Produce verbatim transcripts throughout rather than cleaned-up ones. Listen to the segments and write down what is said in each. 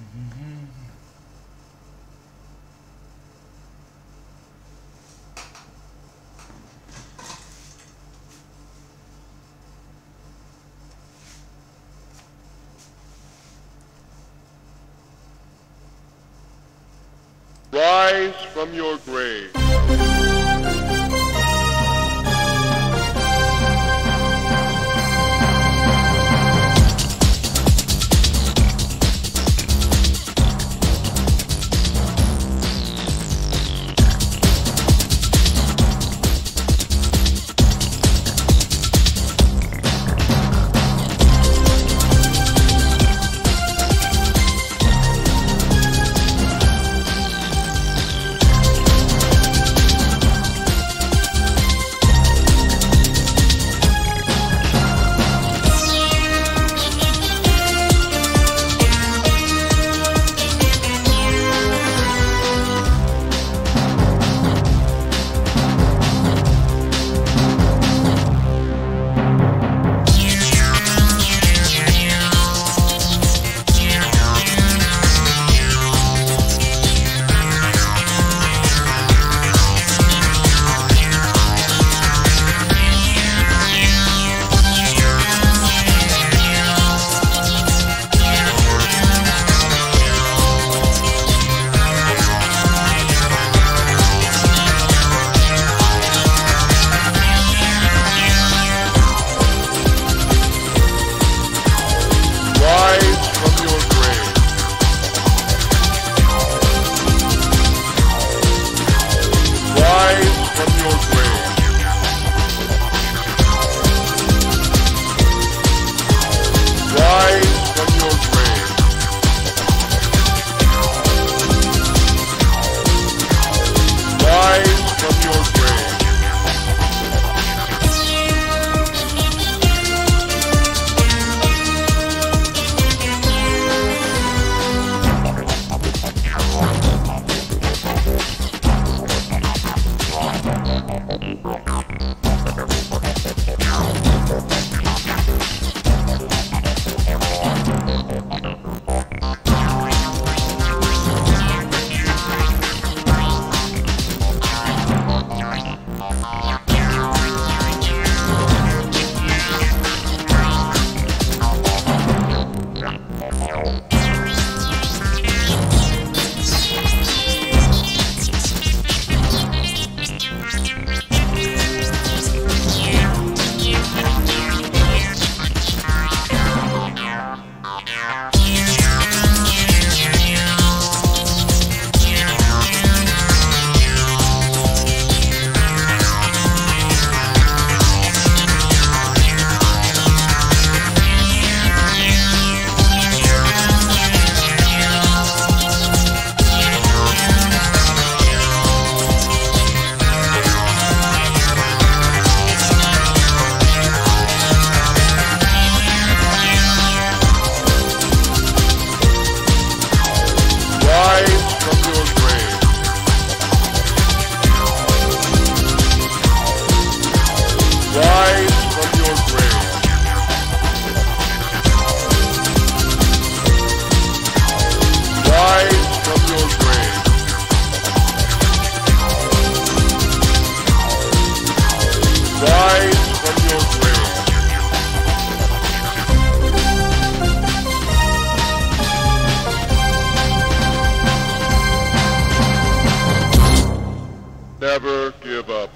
Rise from your grave. Never give up.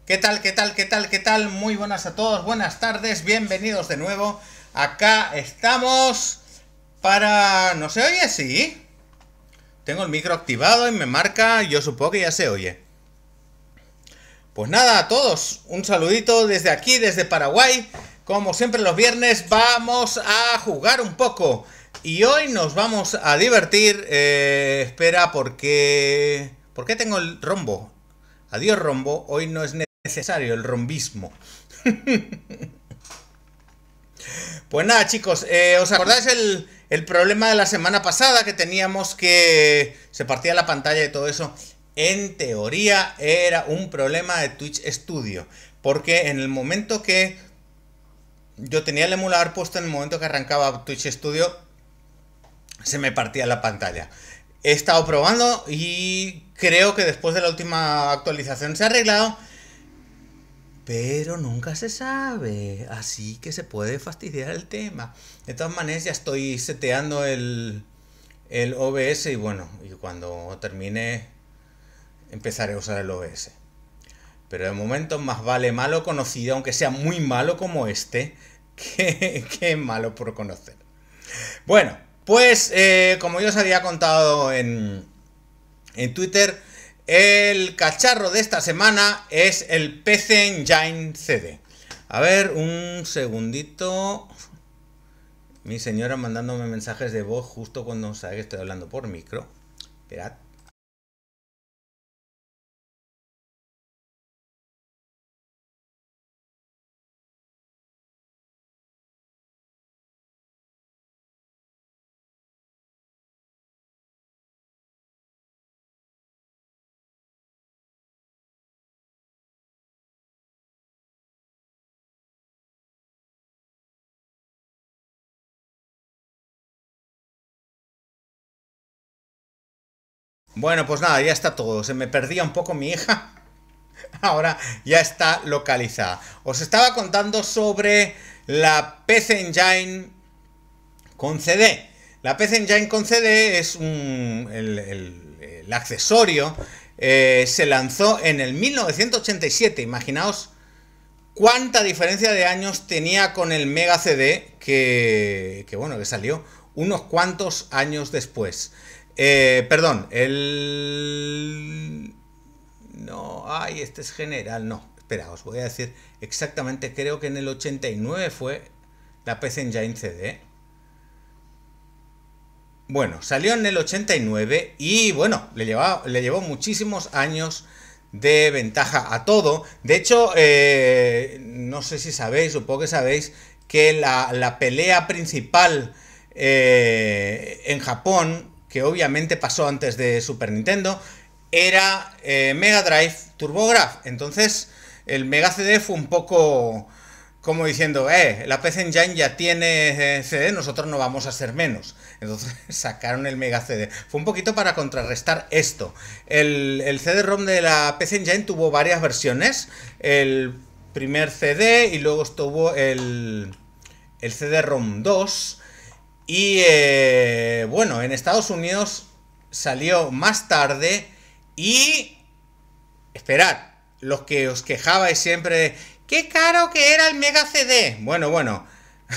¿Qué tal, qué tal, qué tal, qué tal? Muy buenas a todos, buenas tardes, bienvenidos de nuevo. Acá estamos para... ¿No se oye? Sí. Tengo el micro activado y me marca, yo supongo que ya se oye. Pues nada, a todos, un saludito desde aquí, desde Paraguay. Como siempre los viernes vamos a jugar un poco. Y hoy nos vamos a divertir. Eh, espera, porque... ¿Por qué tengo el rombo? Adiós rombo, hoy no es necesario el rombismo. Pues nada chicos, eh, ¿os acordáis el, el problema de la semana pasada que teníamos que se partía la pantalla y todo eso? En teoría era un problema de Twitch Studio, porque en el momento que yo tenía el emulador puesto, en el momento que arrancaba Twitch Studio, se me partía la pantalla. He estado probando y creo que después de la última actualización se ha arreglado, pero nunca se sabe, así que se puede fastidiar el tema. De todas maneras ya estoy seteando el, el O B S y bueno, y cuando termine empezaré a usar el O B S. Pero de momento más vale malo conocido, aunque sea muy malo como este, que, que malo por conocer. Bueno, pues eh, como yo os había contado en, en Twitter, el cacharro de esta semana es el P C Engine C D. A ver, un segundito. Mi señora mandándome mensajes de voz justo cuando sabe que estoy hablando por micro. Esperad. Bueno, pues nada, ya está todo. Se me perdía un poco mi hija. Ahora ya está localizada. Os estaba contando sobre la P C Engine con C D. La P C Engine con C D es un, el, el, el accesorio. Eh, se lanzó en el mil novecientos ochenta y siete. Imaginaos cuánta diferencia de años tenía con el Mega C D que, que bueno, que salió unos cuantos años después. Eh, perdón, el... No, ay, este es general, no. Espera, os voy a decir exactamente, creo que en el ochenta y nueve fue la P C Engine C D. Bueno, salió en el ochenta y nueve y bueno, le, llevaba, le llevó muchísimos años de ventaja a todo. De hecho, eh, no sé si sabéis, supongo que sabéis, que la, la pelea principal eh, en Japón, que obviamente pasó antes de Super Nintendo, era eh, Mega Drive TurboGrafx. Entonces el Mega C D fue un poco como diciendo, eh, la P C Engine ya tiene eh, C D, nosotros no vamos a ser menos. Entonces sacaron el Mega C D. Fue un poquito para contrarrestar esto. El, el C D-ROM de la P C Engine tuvo varias versiones. El primer C D y luego estuvo el, el C D-ROM dos. Y eh, bueno, en Estados Unidos salió más tarde y... Esperad, los que os quejabais siempre... ¡Qué caro que era el Mega C D! Bueno, bueno.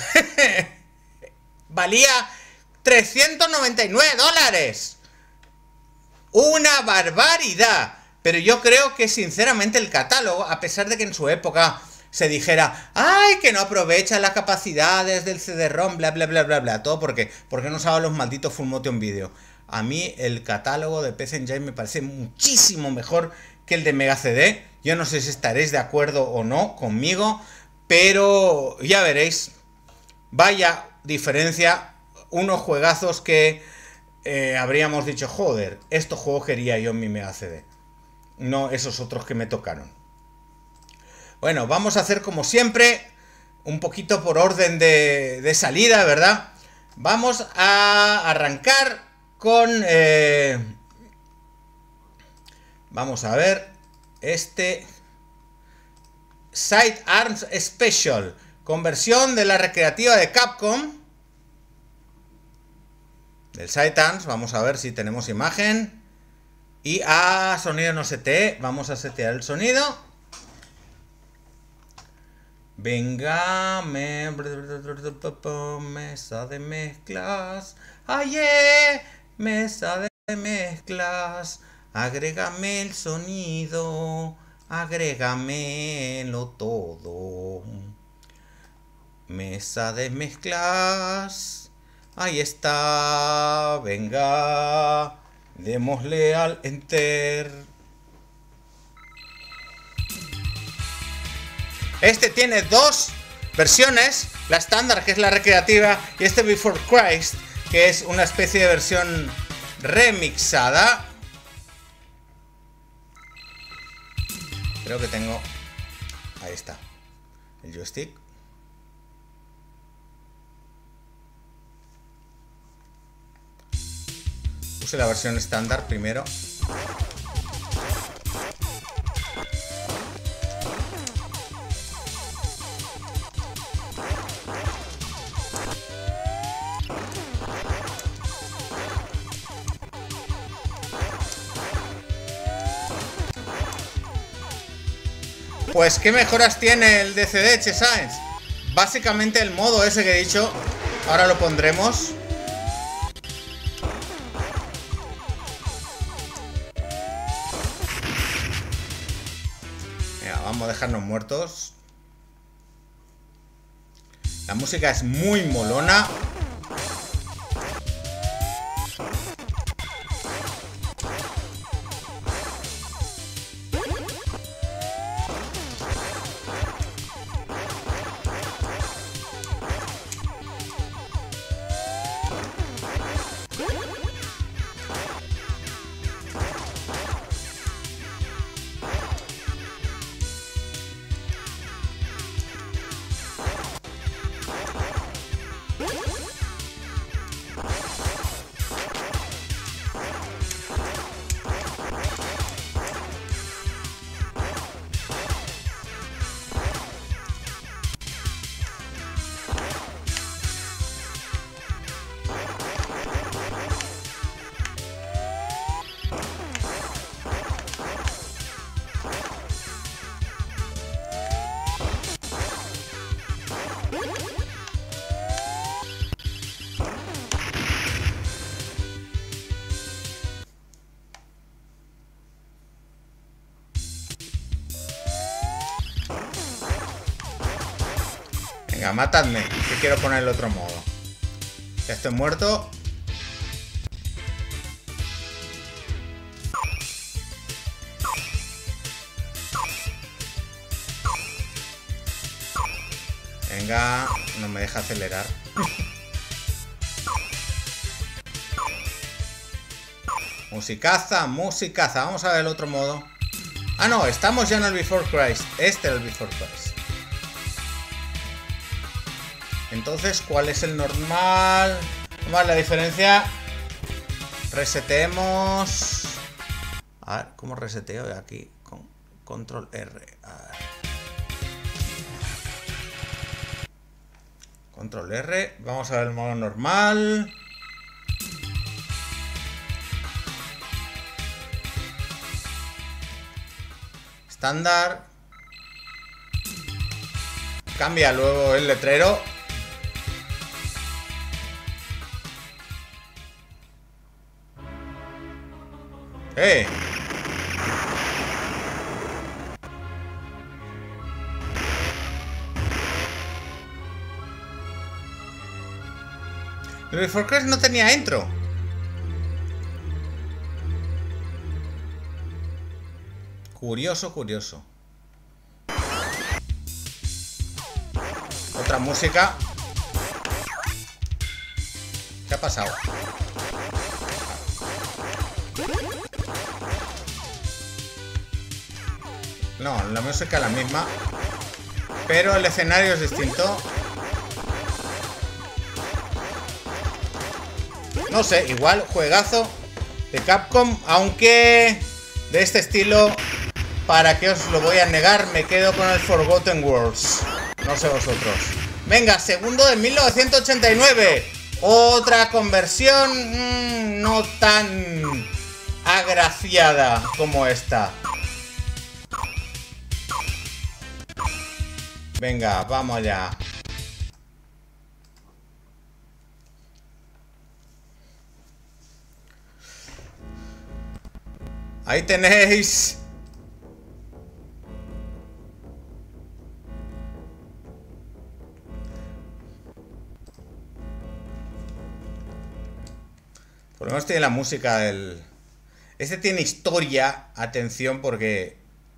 Valía trescientos noventa y nueve dólares. ¡Una barbaridad! Pero yo creo que sinceramente el catálogo, a pesar de que en su época se dijera, ¡ay, que no aprovecha las capacidades del C D-ROM, bla, bla, bla, bla, bla! Todo porque, porque no saben los malditos Full Motion Video. A mí el catálogo de P C Engine me parece muchísimo mejor que el de Mega C D. Yo no sé si estaréis de acuerdo o no conmigo, pero ya veréis. Vaya diferencia, unos juegazos que eh, habríamos dicho, joder, estos juegos quería yo en mi Mega C D. No esos otros que me tocaron. Bueno, vamos a hacer como siempre, un poquito por orden de, de salida, ¿verdad? Vamos a arrancar con... Eh, vamos a ver, este... Sidearms Special, conversión de la recreativa de Capcom. Del Sidearms, vamos a ver si tenemos imagen. Y a sonido no setee, vamos a setear el sonido. Venga, me... mesa de mezclas. Aye, mesa de mezclas. Agrégame el sonido. Agrégamelo todo. Mesa de mezclas. Ahí está. Venga. Démosle al enter. Este tiene dos versiones. La estándar, que es la recreativa. Y este Before Christ, que es una especie de versión remixada. Creo que tengo... Ahí está. El joystick. Puse la versión estándar primero. Pues qué mejoras tiene el D C D, Chesines. Básicamente el modo ese que he dicho. Ahora lo pondremos. Mira, vamos a dejarnos muertos. La música es muy molona. Venga, matadme, que quiero poner el otro modo. Ya estoy muerto. Venga, no me deja acelerar. Musicaza, musicaza. Vamos a ver el otro modo. Ah, no, estamos ya en el Before Christ. Este es el Before Christ. Entonces, ¿cuál es el normal? Vamos a ver la diferencia. Resetemos. A ver, ¿cómo reseteo? Aquí con control R. A ver. Control R. Vamos a ver el modo normal. Estándar. Cambia luego el letrero. ¡Eh! El Before Christ no tenía intro. Curioso, curioso. Otra música. ¿Qué ha pasado? No, la música es la misma, pero el escenario es distinto. No sé, igual juegazo de Capcom, aunque de este estilo, ¿para qué os lo voy a negar? Me quedo con el Forgotten Worlds. No sé vosotros. Venga, segundo de mil novecientos ochenta y nueve. Otra conversión mmm, no tan agraciada como esta. Venga, vamos allá. Ahí tenéis. Por lo menos tiene la música del... Este tiene historia. Atención porque...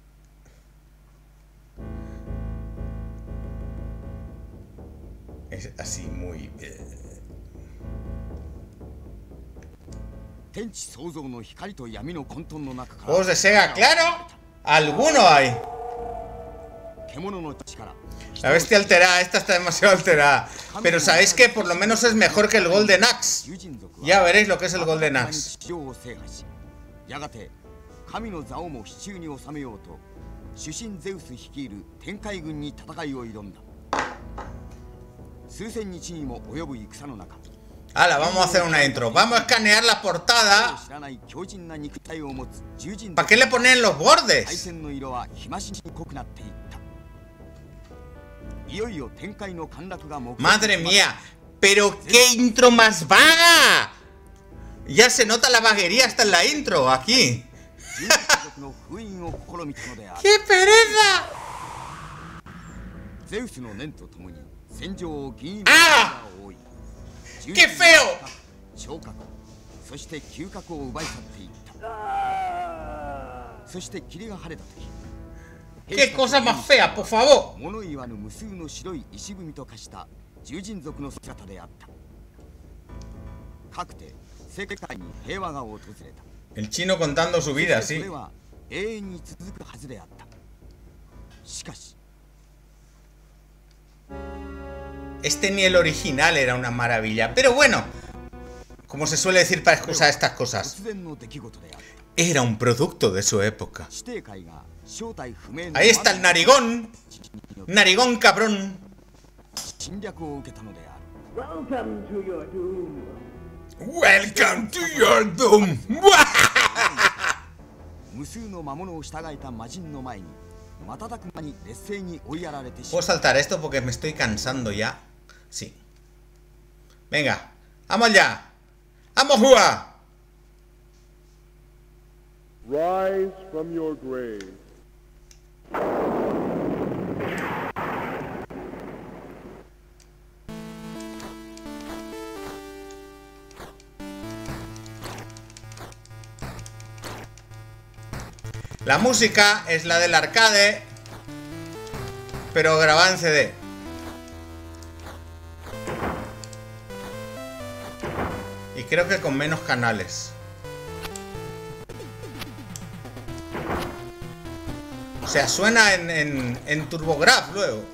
Es así muy... Juegos de Sega, claro. Alguno hay. La bestia alterada, esta está demasiado alterada. Pero sabéis que por lo menos es mejor que el Golden Axe. Ya veréis lo que es el Golden Axe. Hala, vamos a hacer una intro. Vamos a escanear la portada. ¿Para qué le ponen los bordes? Madre mía, pero qué intro más vaga. Ya se nota la vaguería hasta en la intro, aquí. ¡Qué pereza! ¡Ah! ¡Qué feo! ¡Qué cosa más fea, por favor! El chino contando su vida, sí. Este ni el original era una maravilla. Pero bueno, como se suele decir para excusar estas cosas, era un producto de su época. Ahí está el narigón. Narigón cabrón. Welcome to your doom. Welcome to your doom. ¿Puedo saltar esto porque me estoy cansando ya? Sí. Venga, vamos allá. ¡Vamos, jugar! Rise from your grave. La música es la del arcade, pero grabada en C D. Y creo que con menos canales. O sea, suena en, en, en TurboGrafx luego.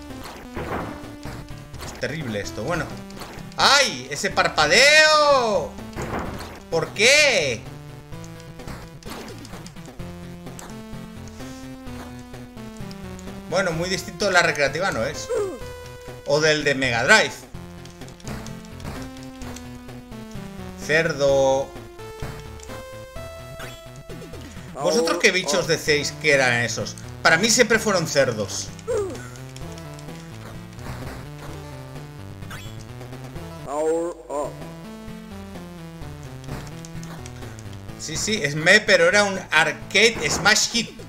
Es terrible esto. Bueno. ¡Ay! ¡Ese parpadeo! ¿Por qué? Bueno, muy distinto de la recreativa no es. O del de Mega Drive. Cerdo. ¿Vosotros qué bichos decís que eran esos? Para mí siempre fueron cerdos. Sí, sí, es me, pero era un arcade smash hit.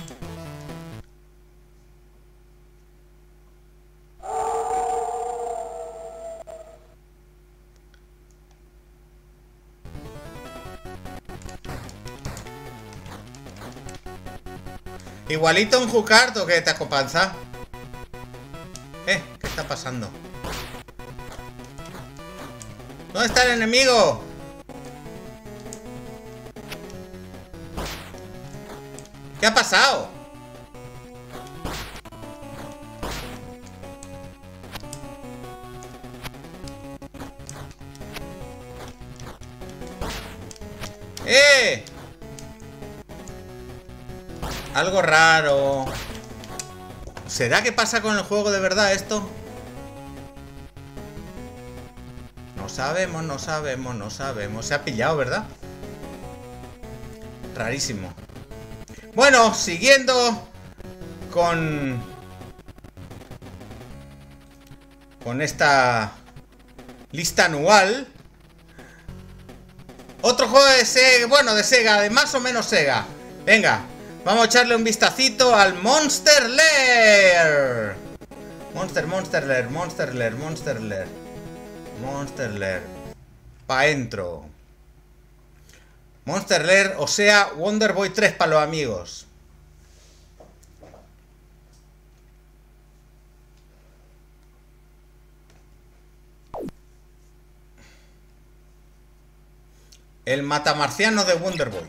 Igualito un Jucarto que te acopanza. Eh, ¿qué está pasando? ¿Dónde está el enemigo? ¿Qué ha pasado? ¡Eh! Algo raro. ¿Será que pasa con el juego de verdad esto? No sabemos, no sabemos, no sabemos. Se ha pillado, ¿verdad? Rarísimo. Bueno, siguiendo con con esta lista anual. Otro juego de Sega, bueno, de Sega, de más o menos Sega. Venga, vamos a echarle un vistacito al Monster Lair. Monster, Monster Lair, Monster Lair, Monster Lair. Monster Lair. Pa' entro. Monster Lair, o sea, Wonder Boy tres para los amigos. El matamarciano de Wonder Boy.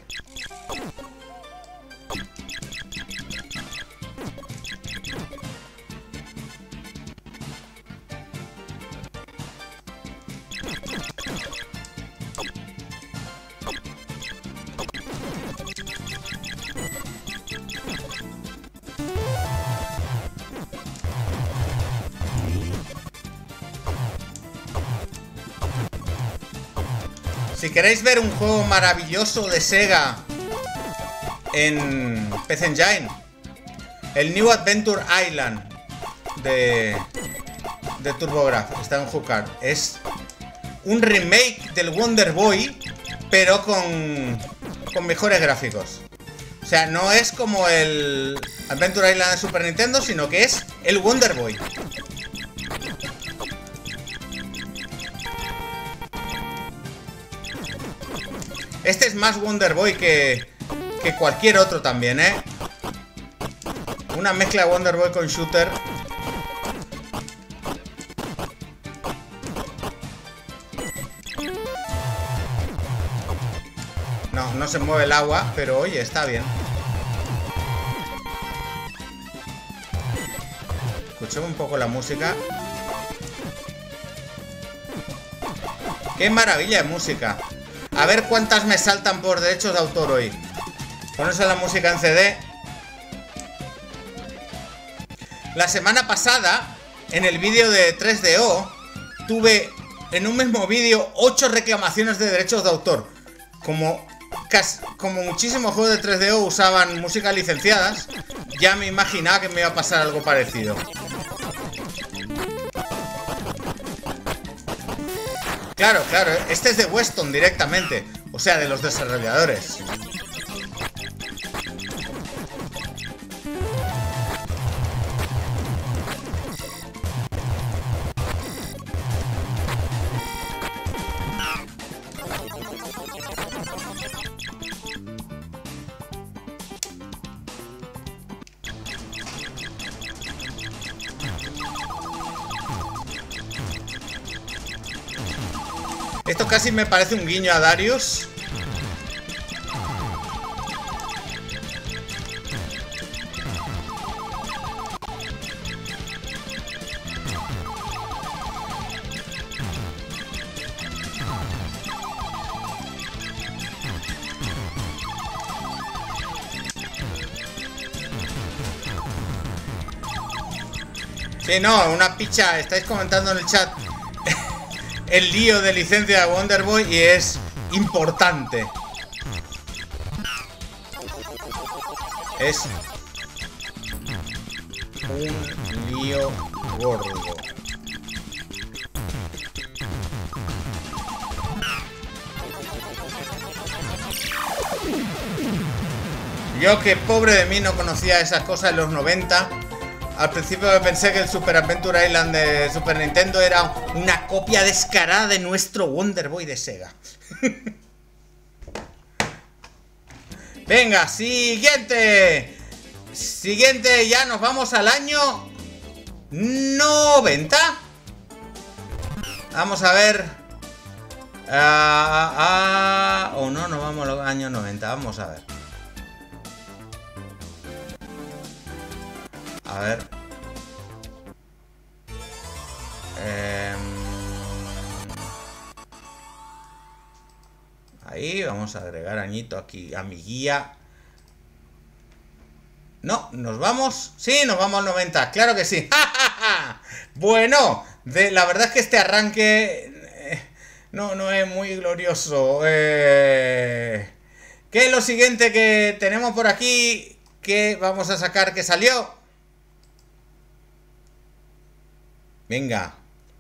Si queréis ver un juego maravilloso de Sega en P C Engine, el New Adventure Island de, de TurboGrafx está en HuCard. Es un remake del Wonder Boy, pero con, con mejores gráficos. O sea, no es como el Adventure Island de Super Nintendo, sino que es el Wonder Boy. Este es más Wonder Boy que, que cualquier otro también, ¿eh? Una mezcla de Wonder Boy con shooter. No, no se mueve el agua, pero oye, está bien. Escuchemos un poco la música. ¡Qué maravilla de música! A ver cuántas me saltan por derechos de autor hoy. Ponerse la música en C D. La semana pasada, en el vídeo de tres D O, tuve en un mismo vídeo ocho reclamaciones de derechos de autor. Como, casi, como muchísimos juegos de tres D O usaban música licenciadas, ya me imaginaba que me iba a pasar algo parecido. Claro, claro, este es de Weston directamente, o sea, de los desarrolladores. Esto casi me parece un guiño a Darius. Sí, no, una picha. Estáis comentando en el chat el lío de licencia de Wonder Boy y es importante. Es un lío gordo. Yo, que pobre de mí, no conocía esas cosas en los noventa. Al principio pensé que el Super Adventure Island de Super Nintendo era una copia descarada de nuestro Wonder Boy de Sega. Venga, siguiente. Siguiente, ya nos vamos al año noventa. Vamos a ver. Ah, ah, ah, o no, no vamos al año noventa. Vamos a ver. A ver. Eh, ahí vamos a agregar añito aquí a mi guía. No, nos vamos. Sí, nos vamos al noventa. Claro que sí. Bueno, de, la verdad es que este arranque eh, no, no es muy glorioso. Eh, ¿Qué es lo siguiente que tenemos por aquí? Que vamos a sacar que salió. Venga,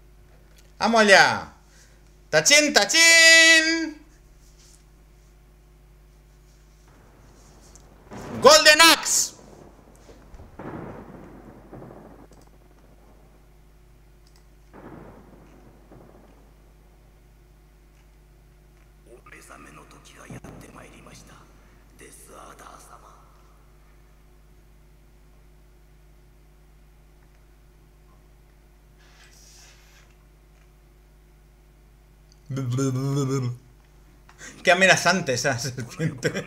¡Vamos allá! ¡Tachín, tachín! ¡Golden Axe! Qué amenazante esa serpiente.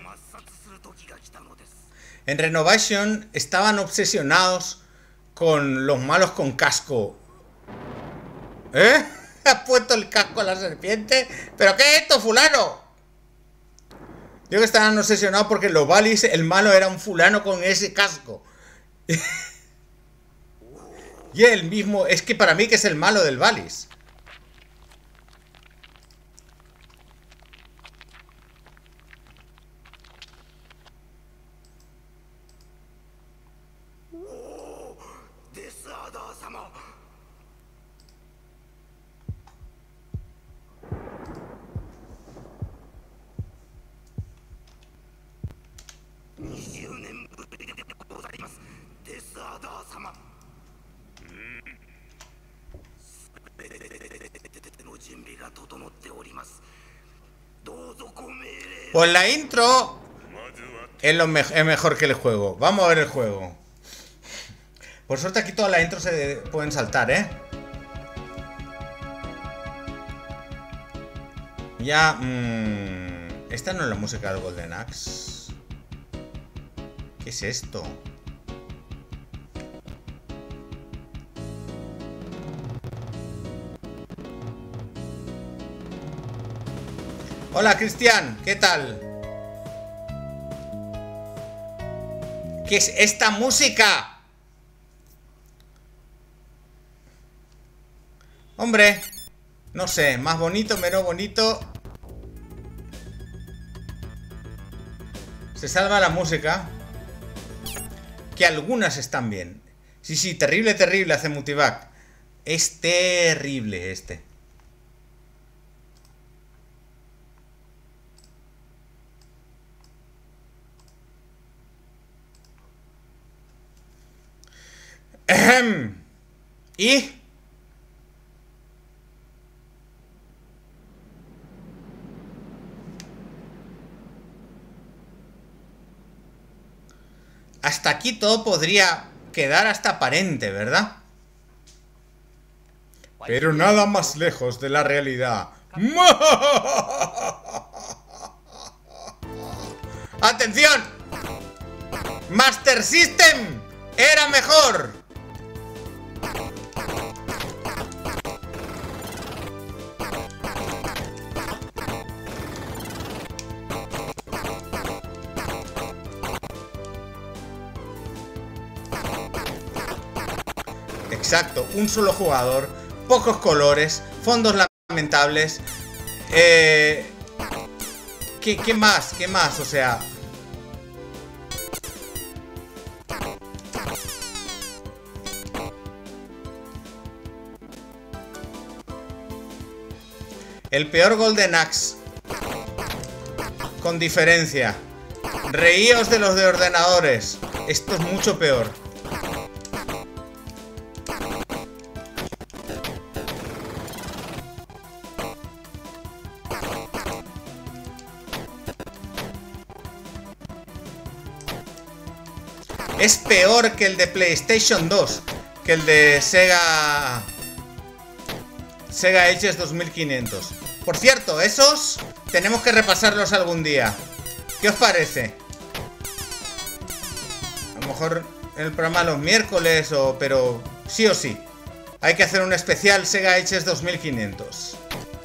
En Renovation estaban obsesionados con los malos con casco. ¿Eh? ¿Ha puesto el casco a la serpiente? ¿Pero qué es esto, fulano? Digo que estaban obsesionados porque en los Valis el malo era un fulano con ese casco. Y el mismo... Es que para mí que es el malo del Valis. Pues la intro es, lo me es mejor que el juego. Vamos a ver el juego. Por suerte aquí todas las intros se pueden saltar, ¿eh? Ya... Mmm, esta no es la música del Golden Axe. ¿Qué es esto? Hola, Cristian, ¿qué tal? ¿Qué es esta música? Hombre, no sé, más bonito, menos bonito. Se salva la música. Que algunas están bien. Sí, sí, terrible, terrible, hace Multivac. Es terrible este. Ahem. ¿Y? Hasta aquí todo podría quedar hasta aparente, ¿verdad? Pero nada más lejos de la realidad. ¡Atención! ¡Master System era mejor! Exacto, un solo jugador, pocos colores, fondos lamentables. Eh, ¿qué, ¿Qué más? ¿Qué más? O sea... El peor Golden Axe. Con diferencia. Reíos de los de ordenadores. Esto es mucho peor. Es peor que el de PlayStation dos, que el de Sega... Sega Ages dos mil quinientos. Por cierto, esos tenemos que repasarlos algún día. ¿Qué os parece? A lo mejor en el programa los miércoles, o pero sí o sí. Hay que hacer un especial Sega Ages dos mil quinientos.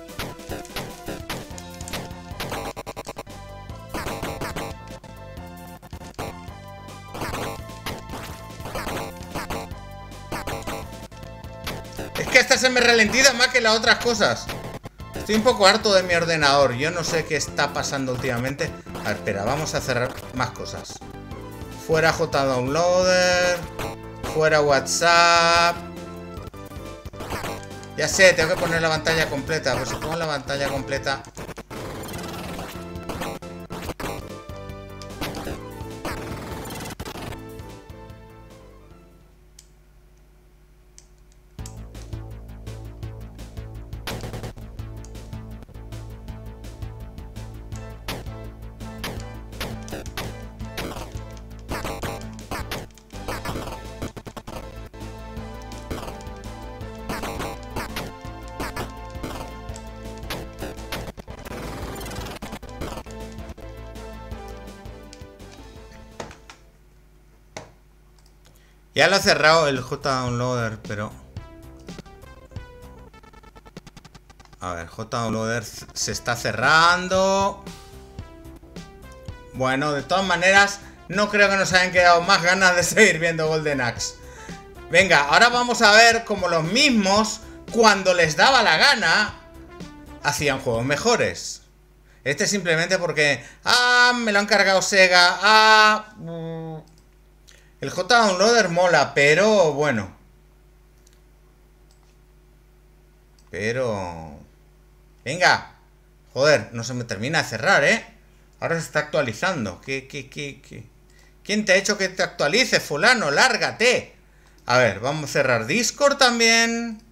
Se me ralentiza más que las otras cosas. Estoy un poco harto de mi ordenador. Yo no sé qué está pasando últimamente. A ver, espera, vamos a cerrar más cosas. Fuera J Downloader. Fuera WhatsApp. Ya sé, tengo que poner la pantalla completa. Pues si pongo la pantalla completa... Ya lo he cerrado el JDownloader, pero... A ver, JDownloader se está cerrando. Bueno, de todas maneras, no creo que nos hayan quedado más ganas de seguir viendo Golden Axe. Venga, ahora vamos a ver cómo los mismos, cuando les daba la gana, hacían juegos mejores. Este simplemente porque... Ah, me lo han cargado Sega. Ah... Mm, el JDownloader mola, pero bueno. Pero... Venga. Joder, no se me termina de cerrar, ¿eh? Ahora se está actualizando. ¿Qué, qué, qué, qué? ¿Quién te ha hecho que te actualice, fulano? ¡Lárgate! A ver, vamos a cerrar Discord también.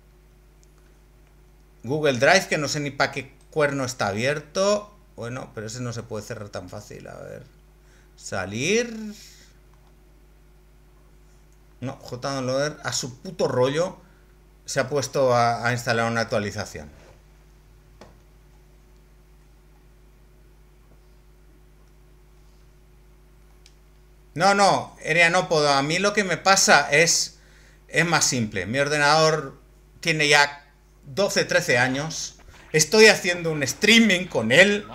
Google Drive, que no sé ni para qué cuerno está abierto. Bueno, pero ese no se puede cerrar tan fácil. A ver. Salir... No, JDownloader a su puto rollo se ha puesto a, a instalar una actualización. No, no, Eria, no puedo. A mí lo que me pasa es, es más simple. Mi ordenador tiene ya doce, trece años. Estoy haciendo un streaming con él.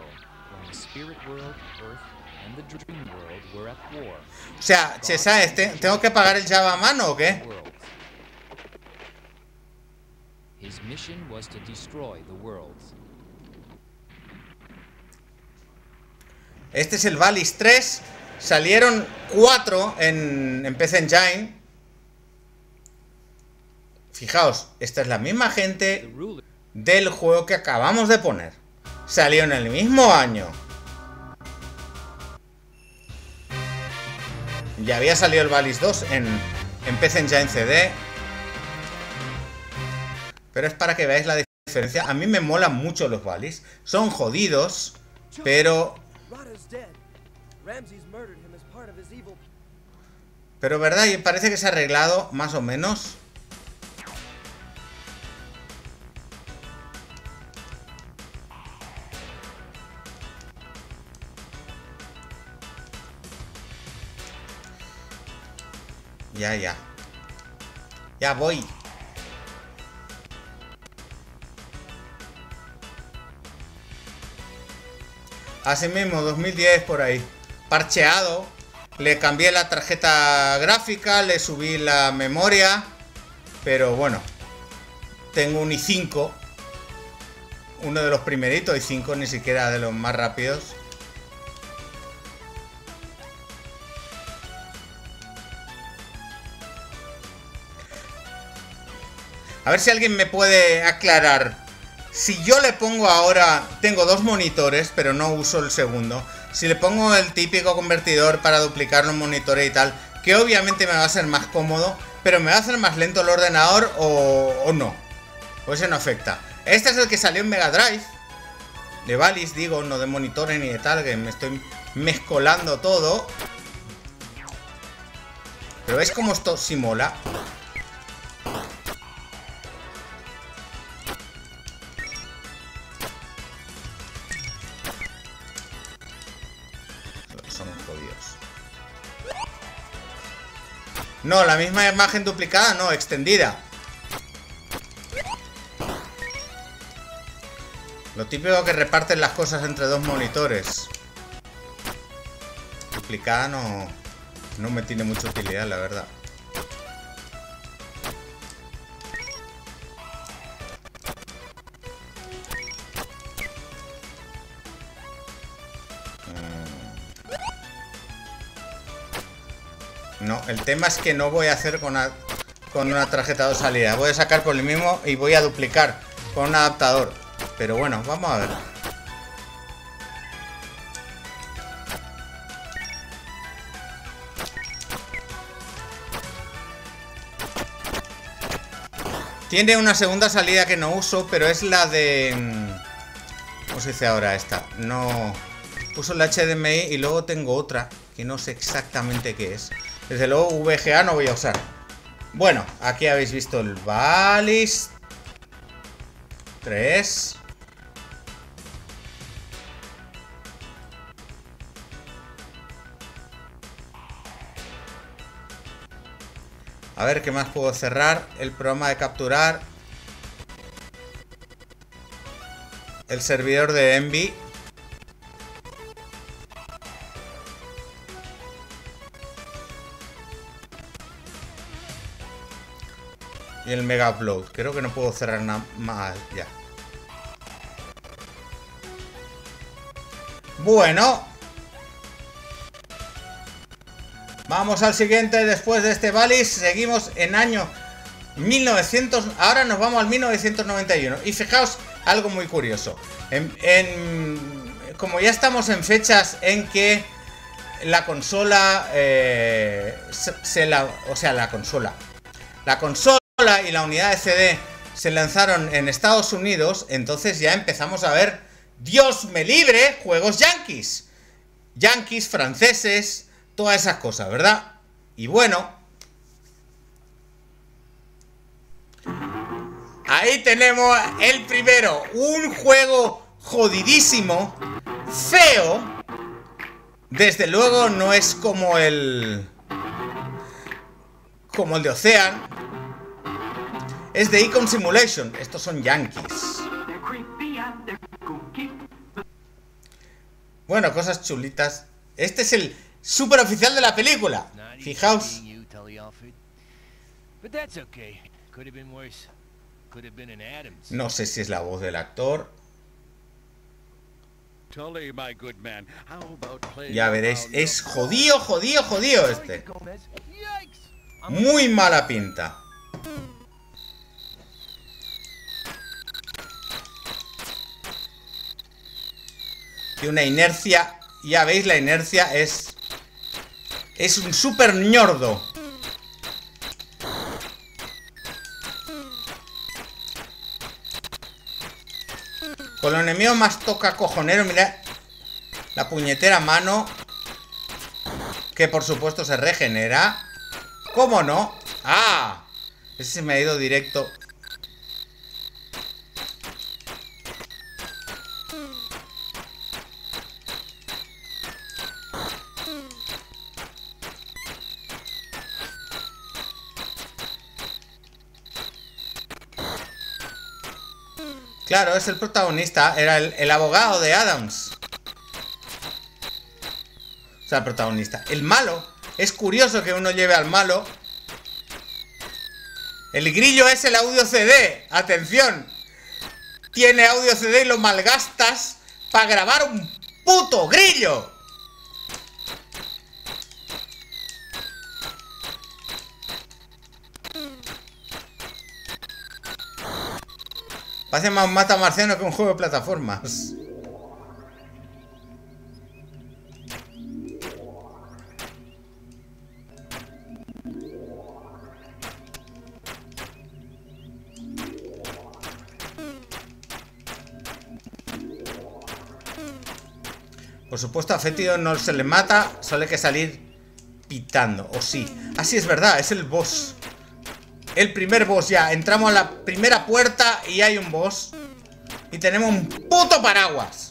O sea, che, ¿sabes? ¿Tengo que pagar el Java a mano o qué? Este es el Valis tres. Salieron cuatro en, en P C Engine. Fijaos, esta es la misma gente del juego que acabamos de poner. Salió en el mismo año. Ya había salido el Valis dos en, en P C Engine C D. Pero es para que veáis la diferencia. A mí me molan mucho los Valis. Son jodidos, pero... Pero verdad, y parece que se ha arreglado más o menos. Ya, ya. Ya voy. Así mismo, dos mil diez por ahí. Parcheado. Le cambié la tarjeta gráfica, le subí la memoria. Pero bueno. Tengo un i cinco. Uno de los primeritos i cinco, ni siquiera de los más rápidos. A ver si alguien me puede aclarar. Si yo le pongo ahora... Tengo dos monitores, pero no uso el segundo. Si le pongo el típico convertidor para duplicar los monitores y tal, que obviamente me va a ser más cómodo, pero me va a hacer más lento el ordenador o, o no. O ese no afecta. Este es el que salió en Mega Drive. De Valis, digo, no de monitores ni de tal, que me estoy mezcolando todo. Pero ¿veis cómo esto sí mola? No, la misma imagen duplicada, no, extendida. Lo típico que reparten las cosas entre dos monitores. Duplicada no, no me tiene mucha utilidad, la verdad. No, el tema es que no voy a hacer con, a, con una tarjeta de salida. Voy a sacar por el mismo y voy a duplicar con un adaptador. Pero bueno, vamos a ver. Tiene una segunda salida que no uso, pero es la de... ¿Cómo se dice ahora esta? No... Uso el H D M I y luego tengo otra que no sé exactamente qué es. Desde luego V G A no voy a usar. Bueno, aquí habéis visto el Valis tres. A ver qué más puedo cerrar. El programa de capturar. El servidor de Envy. Y el Mega Upload. Creo que no puedo cerrar nada más ya. Bueno. Vamos al siguiente después de este Valis. Seguimos en año mil novecientos. Ahora nos vamos al mil novecientos noventa y uno. Y fijaos algo muy curioso. En, en, como ya estamos en fechas en que la consola... Eh, se, se la, o sea, la consola. La consola y la unidad de C D se lanzaron en Estados Unidos. Entonces ya empezamos a ver, Dios me libre, juegos yankees. Yankees, franceses, todas esas cosas, ¿verdad? Y bueno, ahí tenemos el primero. Un juego jodidísimo, feo. Desde luego no es como el... Como el de Ocean. Es de Econ Simulation. Estos son yankees. Bueno, cosas chulitas. Este es el super oficial de la película. Fijaos. No sé si es la voz del actor. Ya veréis. Es jodido, jodido, jodido este. Muy mala pinta. Y una inercia. Ya veis, la inercia es... Es un super ñordo. Con los enemigos más toca cojonero. Mira la puñetera mano, que por supuesto se regenera. ¿Cómo no? ¡Ah! Ese se me ha ido directo. Claro, es el protagonista. Era el, el abogado de Adams. O sea, el protagonista. El malo. Es curioso que uno lleve al malo. El grillo es el audio C D. Atención. Tiene audio C D y lo malgastas para grabar un puto grillo. Parece más un mata marciano que un juego de plataformas. Por supuesto, a Fétido no se le mata, solo hay que salir pitando. O sí. Así es verdad, es el boss. El primer boss ya. Entramos a la primera puerta y hay un boss. Y tenemos un puto paraguas.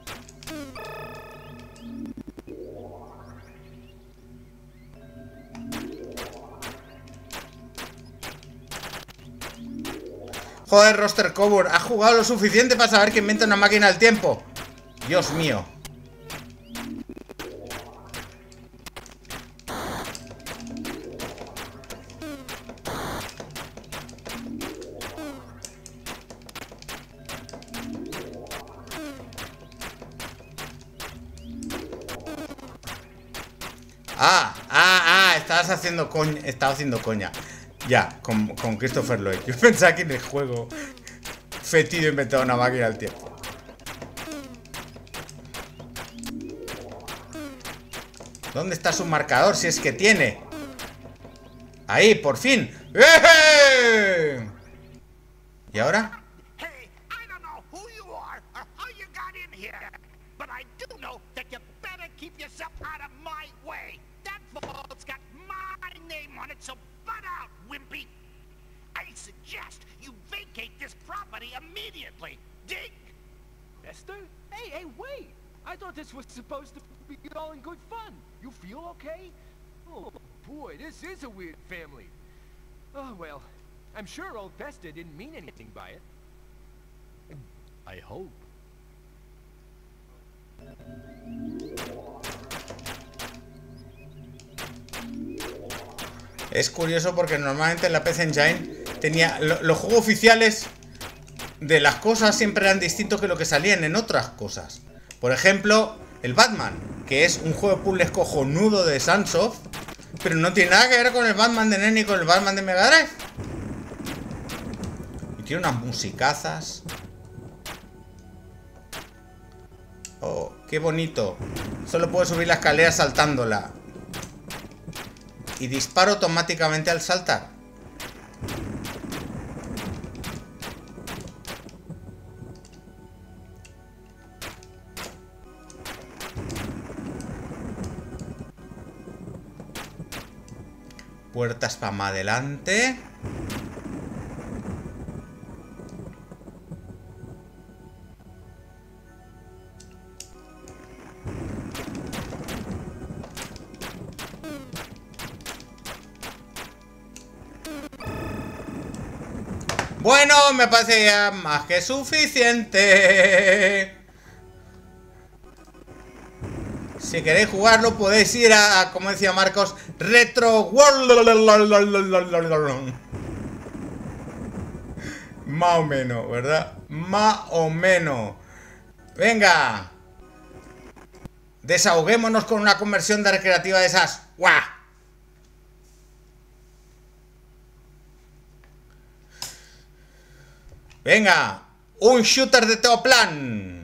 Joder, Roster Cobur, ¿has jugado lo suficiente para saber que inventa una máquina del tiempo? Dios mío. Ah, ah, ah, estabas haciendo coña. Estaba haciendo coña. Ya, con, con Christopher Lloyd. Yo pensaba que en el juego Fetido inventado una máquina del tiempo. ¿Dónde está su marcador? Si es que tiene. Ahí, por fin. ¡Eh! ¿Y ahora? Hey, I don't know who you are or how you got in here, but I do know that you better keep yourself out of my way. That vault's got my name on it, so butt out, wimpy. I suggest you vacate this property immediately. Dig? Esther? Hey, hey, wait! I thought this was supposed to be all in good fun. You feel okay? Oh, boy, this is a weird family. Oh, well, I'm sure old Vesta didn't mean anything by it. I hope. Es curioso porque normalmente en la P C Engine tenía... Lo, los juegos oficiales de las cosas siempre eran distintos que lo que salían en otras cosas. Por ejemplo, el Batman, que es un juego de puzzles cojonudo de Sunsoft, pero no tiene nada que ver con el Batman de NES ni con el Batman de Mega Drive. Y tiene unas musicazas. Oh, qué bonito. Solo puedo subir la escalera saltándola. Y disparo automáticamente al saltar. Puertas para más adelante. Bueno, me parece ya más que suficiente. Si queréis jugarlo, podéis ir a, como decía Marcos, Retro World. Más o menos, ¿verdad? Más o menos. Venga. Desahoguémonos con una conversión de recreativa de esas. ¡Guau! Venga. Un shooter de todo plan.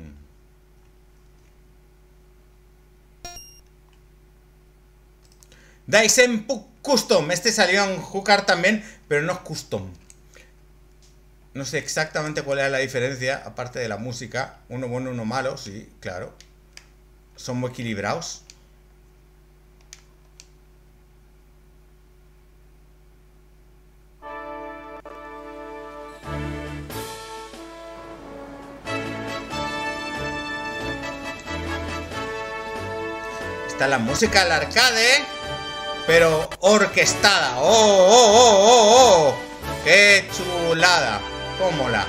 Daisen Custom. Este salió en Hookard también, pero no es custom. No sé exactamente cuál es la diferencia, aparte de la música. Uno bueno, uno malo, sí, claro. Son muy equilibrados. Está la música del arcade, pero orquestada. ¡Oh, oh, oh, oh, oh! ¡Qué chulada! ¡Cómo la!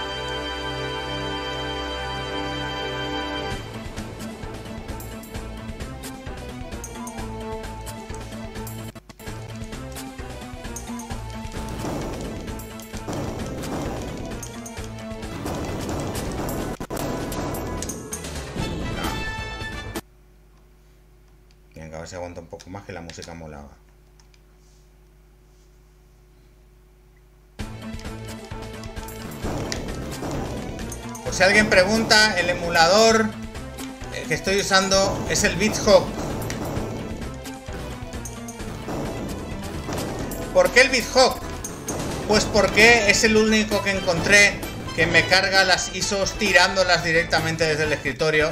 Venga, a ver si aguanta un poco más, que la música molaba. Por si alguien pregunta, el emulador que estoy usando es el BitHawk. ¿Por qué el BitHawk? Pues porque es el único que encontré que me carga las I S Os tirándolas directamente desde el escritorio.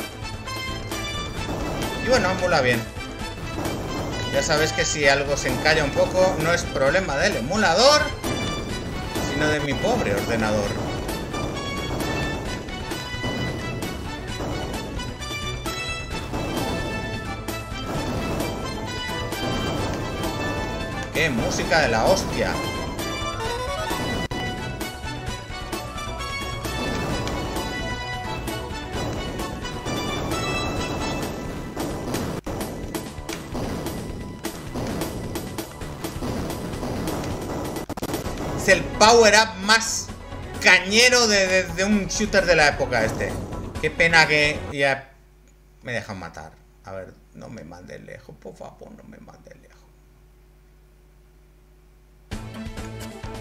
Y bueno, emula bien. Ya sabes que si algo se encalla un poco, no es problema del emulador, sino de mi pobre ordenador. ¡Qué música de la hostia! Es el power up más cañero de, de, de un shooter de la época este. Qué pena que ya me dejan matar. A ver, no me mandes lejos, por favor, no me mandes lejos.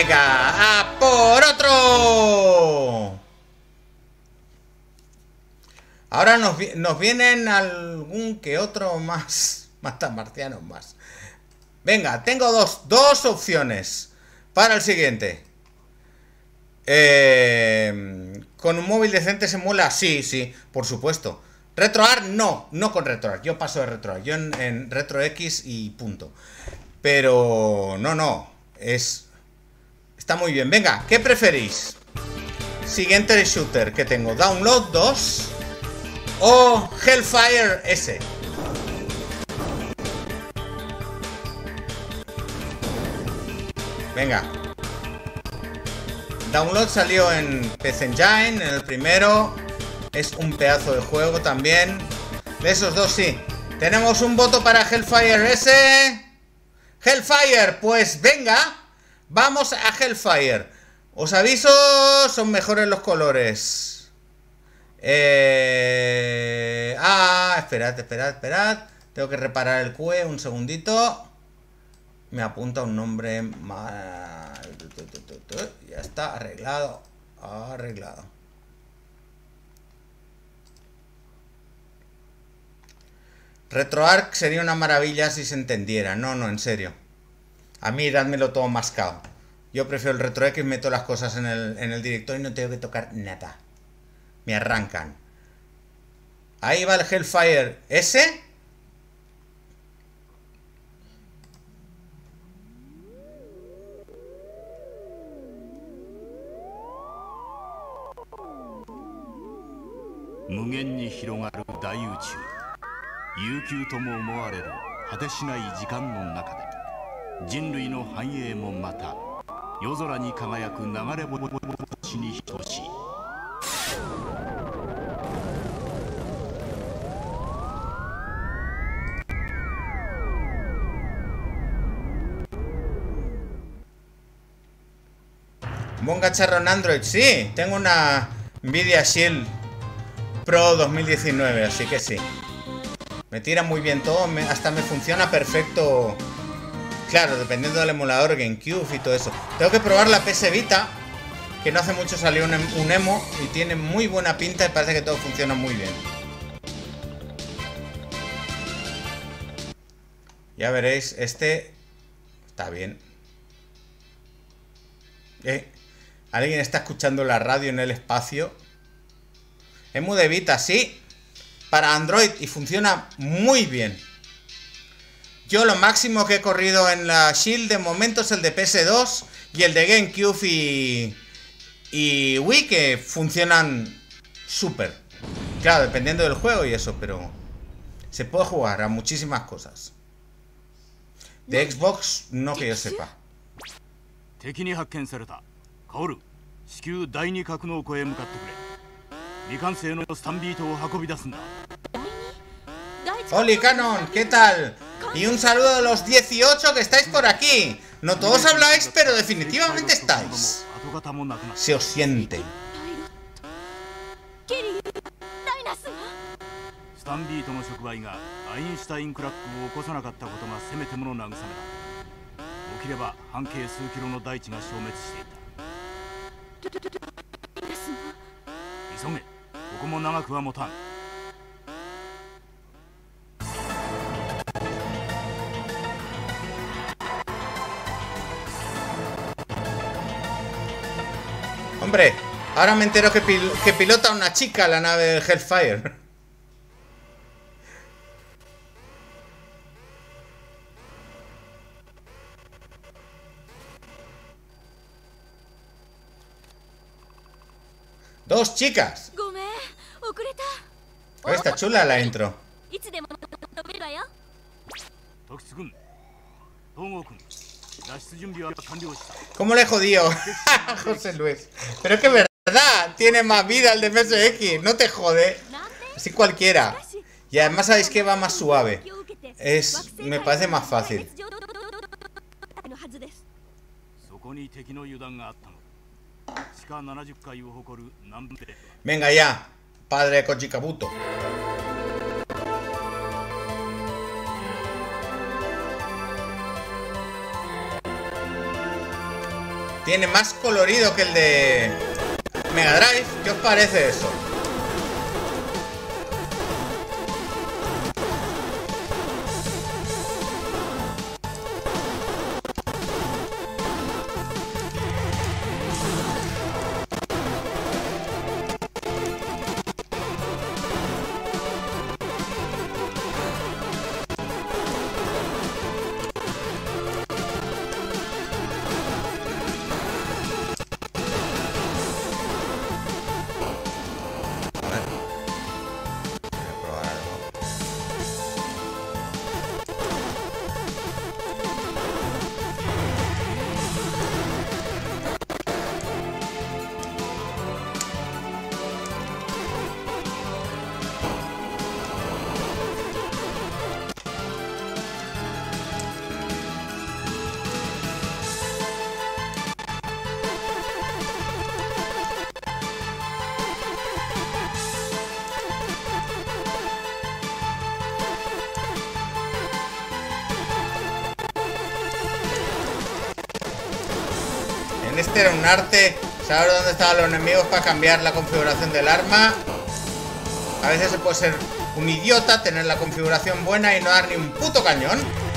Venga, ¡a por otro! Ahora nos, nos vienen algún que otro más. Matamarcianos más. Venga, tengo dos, dos opciones para el siguiente. Eh, ¿Con un móvil decente se mola? Sí, sí, por supuesto. RetroArch, no, no con RetroArch. Yo paso de RetroArch. Yo en, en RetroX y punto. Pero no, no. Es... Está muy bien. Venga, ¿qué preferís? Siguiente shooter que tengo. Download dos o Hellfire S. Venga. Download salió en P C Engine, en el primero. Es un pedazo de juego también. De esos dos sí. Tenemos un voto para Hellfire S. Hellfire, pues venga. Vamos a Hellfire. Os aviso, son mejores los colores. Eh... Ah, esperad, esperad, esperad. Tengo que reparar el Q E un segundito. Me apunta un nombre más. Ya está, arreglado. Arreglado. RetroArch sería una maravilla si se entendiera. No, no, en serio. A mí dádmelo todo mascado. Yo prefiero el RetroX, meto las cosas en el, en el directorio y no tengo que tocar nada. Me arrancan. Ahí va el Hellfire S. Buen cacharro en Android, sí. Tengo una Nvidia Shield Pro dos mil diecinueve, así que sí. Me tira muy bien todo, me, hasta me funciona perfecto. Claro, dependiendo del emulador, GameCube y todo eso. Tengo que probar la P S Vita, que no hace mucho salió un, un emo y tiene muy buena pinta y parece que todo funciona muy bien. Ya veréis, este está bien. Eh, ¿Alguien está escuchando la radio en el espacio? Emu de Vita, sí. Para Android y funciona muy bien. Yo lo máximo que he corrido en la Shield de momento es el de P S dos y el de GameCube y, y Wii, que funcionan súper. Claro, dependiendo del juego y eso, pero se puede jugar a muchísimas cosas. De Xbox, no que yo sepa. Oli Canon, ¿qué tal? Y un saludo a los dieciocho que estáis por aquí. No todos habláis, pero definitivamente estáis. Se os siente. Hombre, ahora me entero que, pil que pilota una chica la nave del Hellfire. ¡Dos chicas! Oh, está chula la intro. ¿Cómo le jodió a José Luis? Pero es que es verdad, tiene más vida el de P S X, no te jode. Así cualquiera. Y además sabéis que va más suave. Es, me parece más fácil. Venga ya, padre de Koji Kabuto. tiene más colorido que el de Mega Drive. ¿Qué os parece eso? Este era un arte, saber dónde estaban los enemigos para cambiar la configuración del arma. A veces se puede ser un idiota, tener la configuración buena y no dar ni un puto cañón.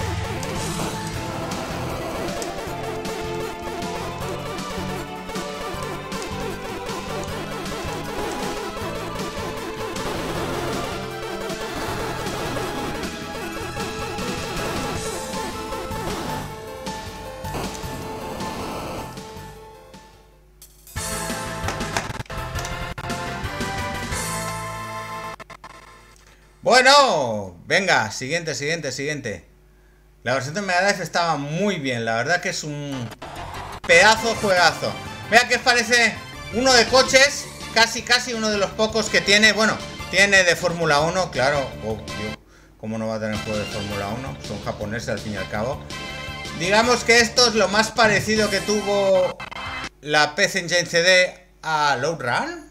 Bueno, venga, siguiente, siguiente, siguiente. La versión de Mega Drive estaba muy bien, la verdad que es un pedazo juegazo. Vea que parece uno de coches, casi casi uno de los pocos que tiene, bueno, tiene de Fórmula uno, claro, obvio. ¿Cómo no va a tener juego de Fórmula uno? Son japoneses al fin y al cabo. Digamos que esto es lo más parecido que tuvo la P C Engine C D a Load Run.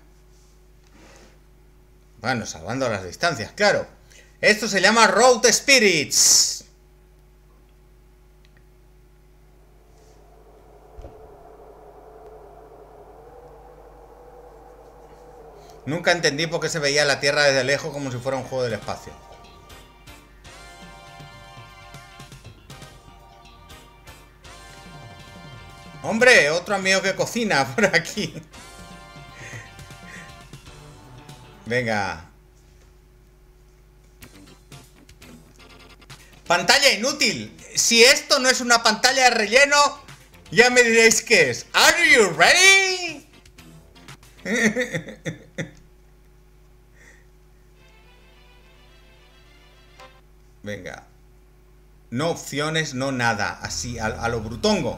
Bueno, salvando las distancias, claro. Esto se llama Road Spirits. Nunca entendí por qué se veía la Tierra desde lejos como si fuera un juego del espacio. Hombre, otro amigo que cocina por aquí. Venga. Pantalla inútil. Si esto no es una pantalla de relleno, ya me diréis qué es. ¿Are you ready? Venga. No opciones, no nada. Así, a, a lo brutongo.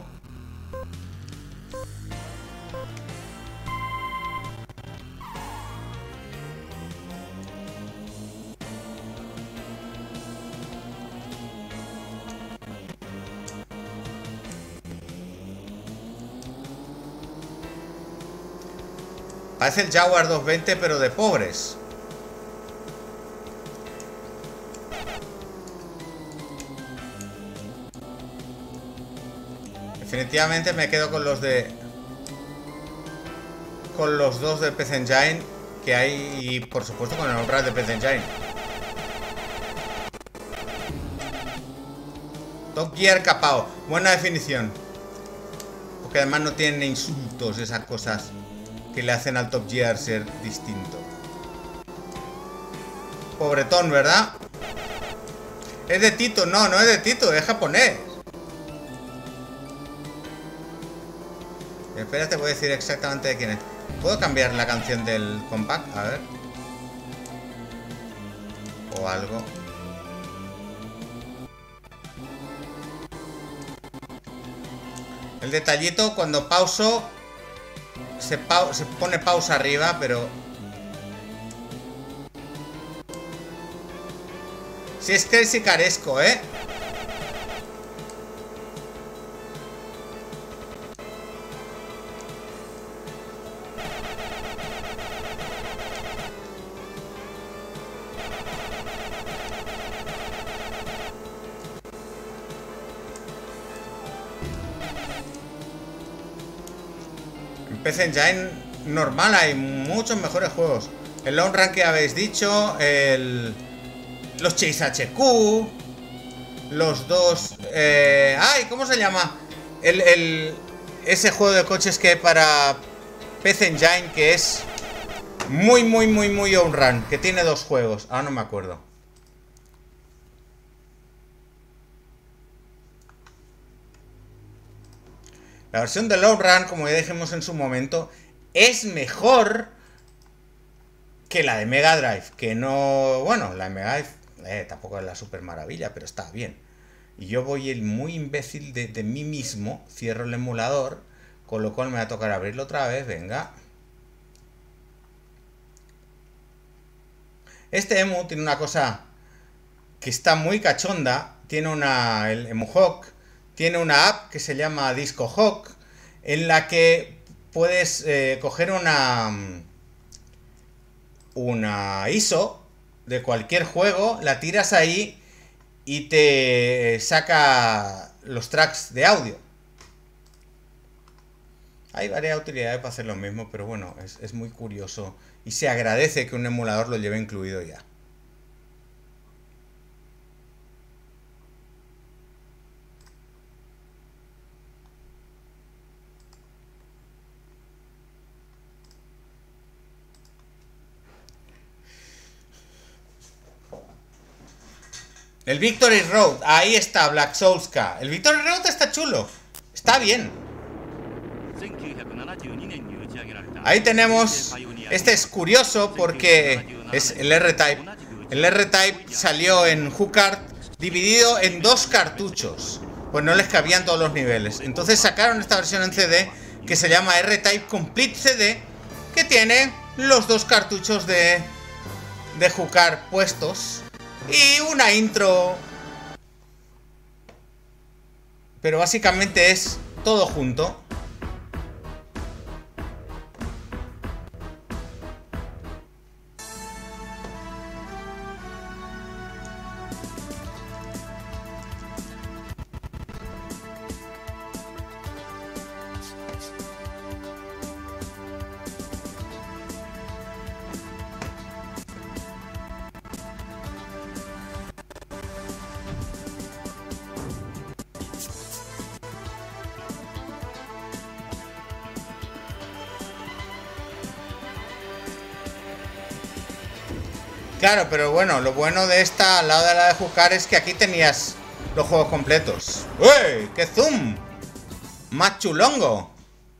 Parece el Jaguar doscientos veinte, pero de pobres. Definitivamente me quedo con los de... Con los dos de P C Engine que hay, y por supuesto con el Outrun de P C Engine. Top Gear capao. Buena definición. Porque además no tienen insultos, esas cosas que le hacen al Top Gear ser distinto. Pobretón, ¿verdad? Es de Tito. No, no es de Tito, es japonés. Espera, te voy a decir exactamente de quién es. ¿Puedo cambiar la canción del compact? A ver. O algo. El detallito, cuando pauso Se, pau se pone pausa arriba, pero... Si es Crazy Caresco, ¿eh? P C Engine normal hay muchos mejores juegos. El Long Run que habéis dicho, el... los Chase H Q, los dos... Eh... ¡Ay! ¿Cómo se llama? El, el... Ese juego de coches que hay para P C Engine que es muy, muy, muy, muy on run, que tiene dos juegos. Ah, no me acuerdo. La versión de Long Run, como ya dijimos en su momento, es mejor que la de Mega Drive. Que no... Bueno, la de Mega Drive eh, tampoco es la super maravilla, pero está bien. Y yo voy el muy imbécil de, de mí mismo, cierro el emulador, con lo cual me va a tocar abrirlo otra vez, venga. Este emu tiene una cosa que está muy cachonda, tiene una... el EmuHawk tiene una app que se llama DiscoHawk, en la que puedes eh, coger una... una I S O de cualquier juego, la tiras ahí y te saca los tracks de audio. Hay varias utilidades para hacer lo mismo, pero bueno, es, es muy curioso y se agradece que un emulador lo lleve incluido ya. El Victory Road, ahí está, Black Soulska. El Victory Road está chulo, está bien. Ahí tenemos, este es curioso porque es el R-Type. El R-Type salió en HuCard dividido en dos cartuchos, pues no les cabían todos los niveles. Entonces sacaron esta versión en C D que se llama R-Type Complete C D, que tiene los dos cartuchos de, de HuCard puestos. Y una intro. Pero básicamente es todo junto. Claro, pero bueno, lo bueno de esta al lado de la de HuCard es que aquí tenías los juegos completos. ¡Uy! ¡Qué zoom! ¡Más chulongo!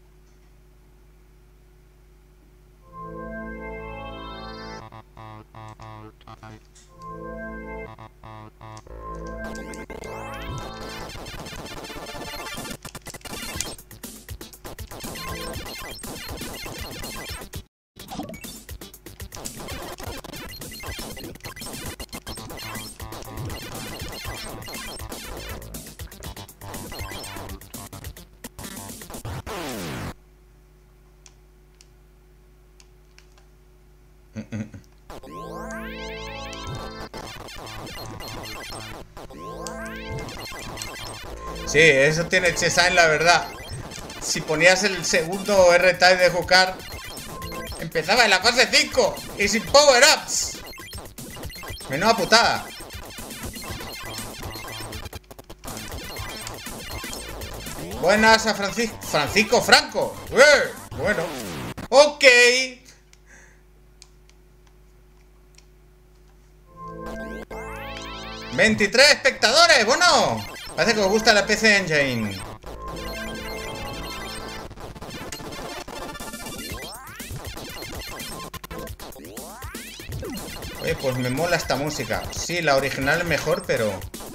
Sí, eso tiene Cheshire, la verdad. Si ponías el segundo R-Type de HuCard, empezaba en la fase cinco y sin power-ups. Menuda putada. Buenas a Francis Francisco Franco. ¡Eh! Bueno, ok. veintitrés espectadores, bueno. Parece que os gusta la P C Engine. Oye, pues me mola esta música. Sí, la original es mejor, pero...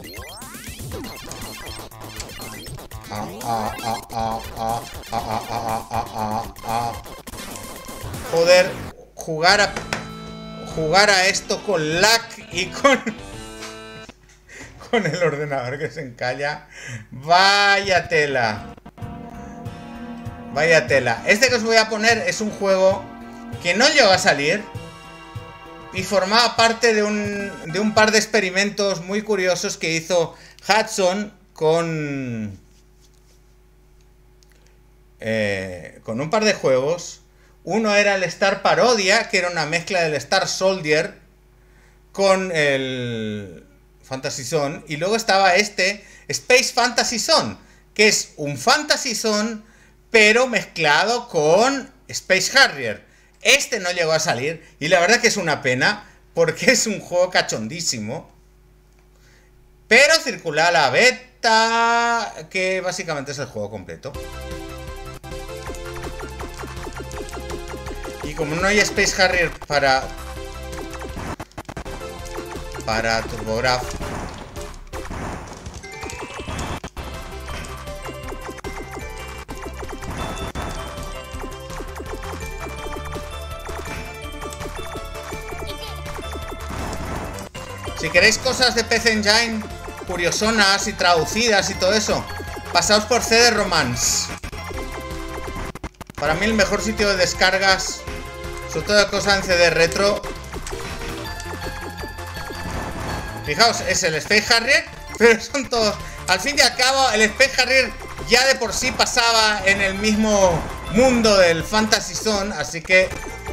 Ah, ah, ah, ah, ah, ah, ah, ah, ah, ah, ah. Joder, jugar a... Jugar a esto con lag y con... con el ordenador que se encalla. Vaya tela. Vaya tela. Este que os voy a poner es un juego que no llegó a salir y formaba parte de un, de un par de experimentos muy curiosos que hizo Hudson con eh, con un par de juegos. Uno era el Star Parodia, que era una mezcla del Star Soldier con el Fantasy Zone. Y luego estaba este, Space Fantasy Zone, que es un Fantasy Zone, pero mezclado con Space Harrier. Este no llegó a salir, y la verdad que es una pena, porque es un juego cachondísimo. Pero circula la beta, que básicamente es el juego completo. Y como no hay Space Harrier para... Para TurboGrafx... Si queréis cosas de P C Engine curiosonas y traducidas y todo eso, pasaos por C D Romance. Para mí el mejor sitio de descargas, sobre todo de cosas en C D retro. Fijaos, es el Space Harrier, pero son todos... Al fin y al cabo, el Space Harrier ya de por sí pasaba en el mismo mundo del Fantasy Zone, así que...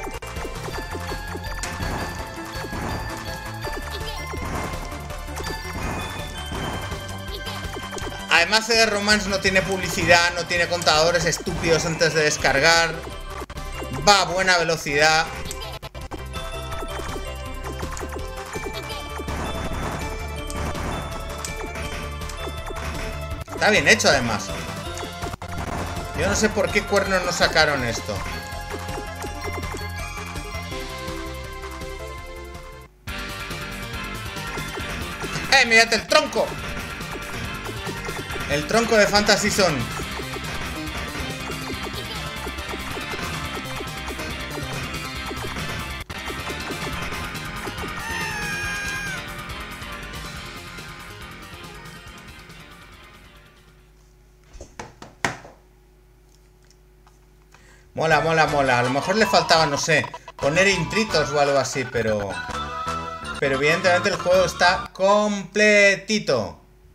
Además, C D Romance no tiene publicidad, no tiene contadores estúpidos antes de descargar. Va a buena velocidad. Está bien hecho, además. Yo no sé por qué cuernos no sacaron esto. ¡Eh, mírate el tronco! El tronco de Fantasy Zone. Mola, mola, mola. A lo mejor le faltaba, no sé, poner intritos o algo así, pero... Pero evidentemente el juego está completito.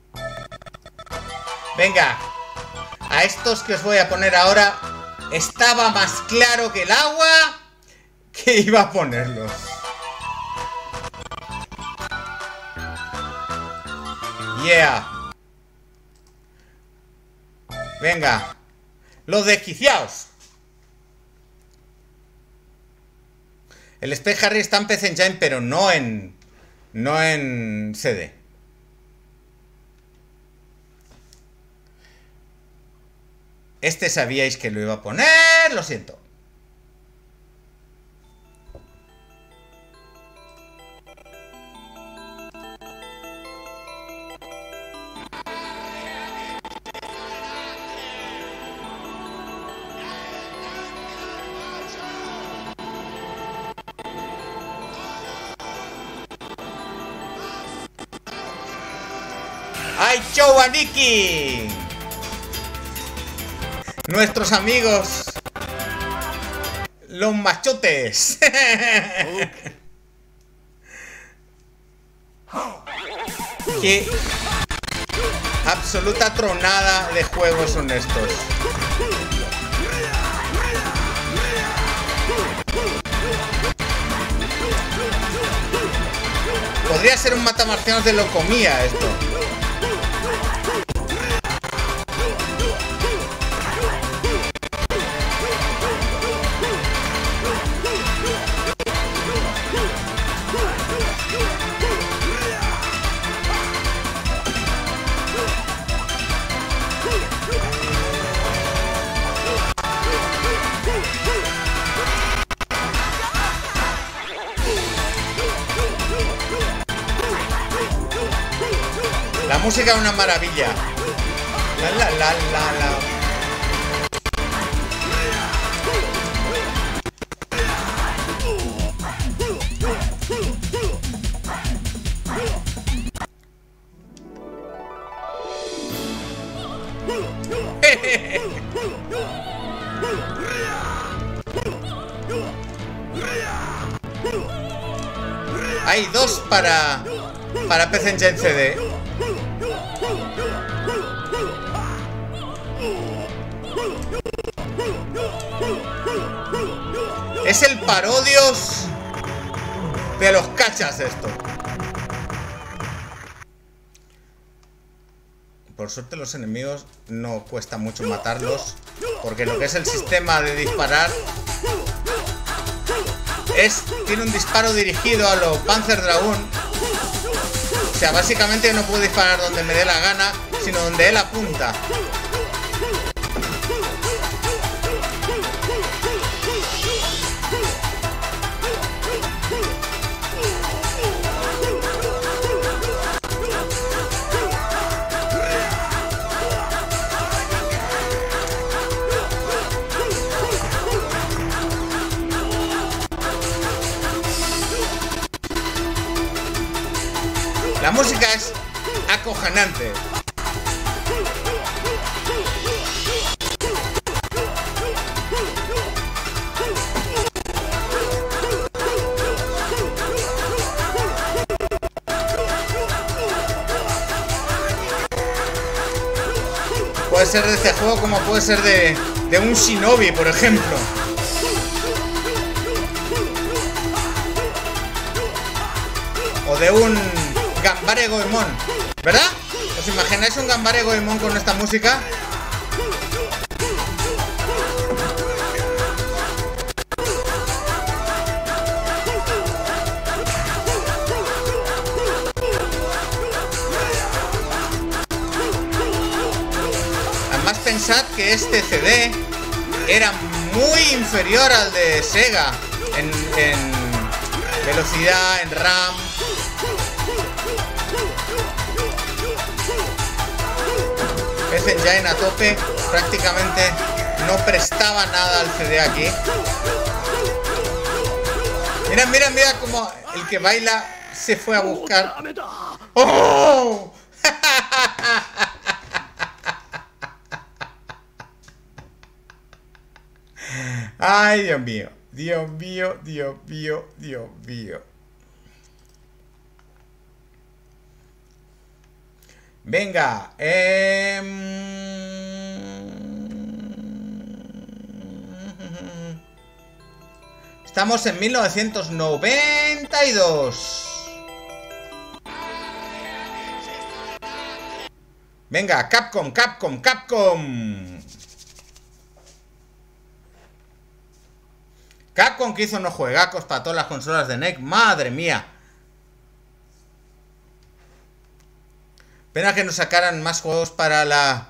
Venga, a estos que os voy a poner ahora, estaba más claro que el agua que iba a ponerlos. Yeah. Venga, los desquiciados. El Space Harrier está en P C Engine, pero no en, no en C D. Este sabíais que lo iba a poner, lo siento. ¡Ay, show a Nicky! Nuestros amigos, los machotes. Qué absoluta tronada de juegos son estos. Podría ser un matamarcianos de locomía esto. La música es una maravilla. La la la la la. Hay dos para para P C Engine C D. Es el parodios de los cachas esto. Por suerte los enemigos no cuesta mucho matarlos, porque lo que es el sistema de disparar es, tiene un disparo dirigido a los Panzer Dragoon. O sea, básicamente no puedo disparar donde me dé la gana, sino donde él apunta. La música es acojonante. Puede ser de este juego como puede ser de, de un Shinobi, por ejemplo. O de un Ganbare Goemon, ¿verdad? ¿Os imagináis un Ganbare Goemon con esta música? Además pensad que este C D era muy inferior al de Sega en, en velocidad, en RAM. P C Engine a tope, prácticamente no prestaba nada al C D aquí. Mira, mira, mira como el que baila se fue a buscar. ¡Oh! Ay, Dios mío, Dios mío, Dios mío, Dios mío. Venga, eh... estamos en mil novecientos noventa y dos. Venga, Capcom, Capcom, Capcom. Capcom que hizo unos juegacos para todas las consolas de N E C. Madre mía. Pena que nos sacaran más juegos para la...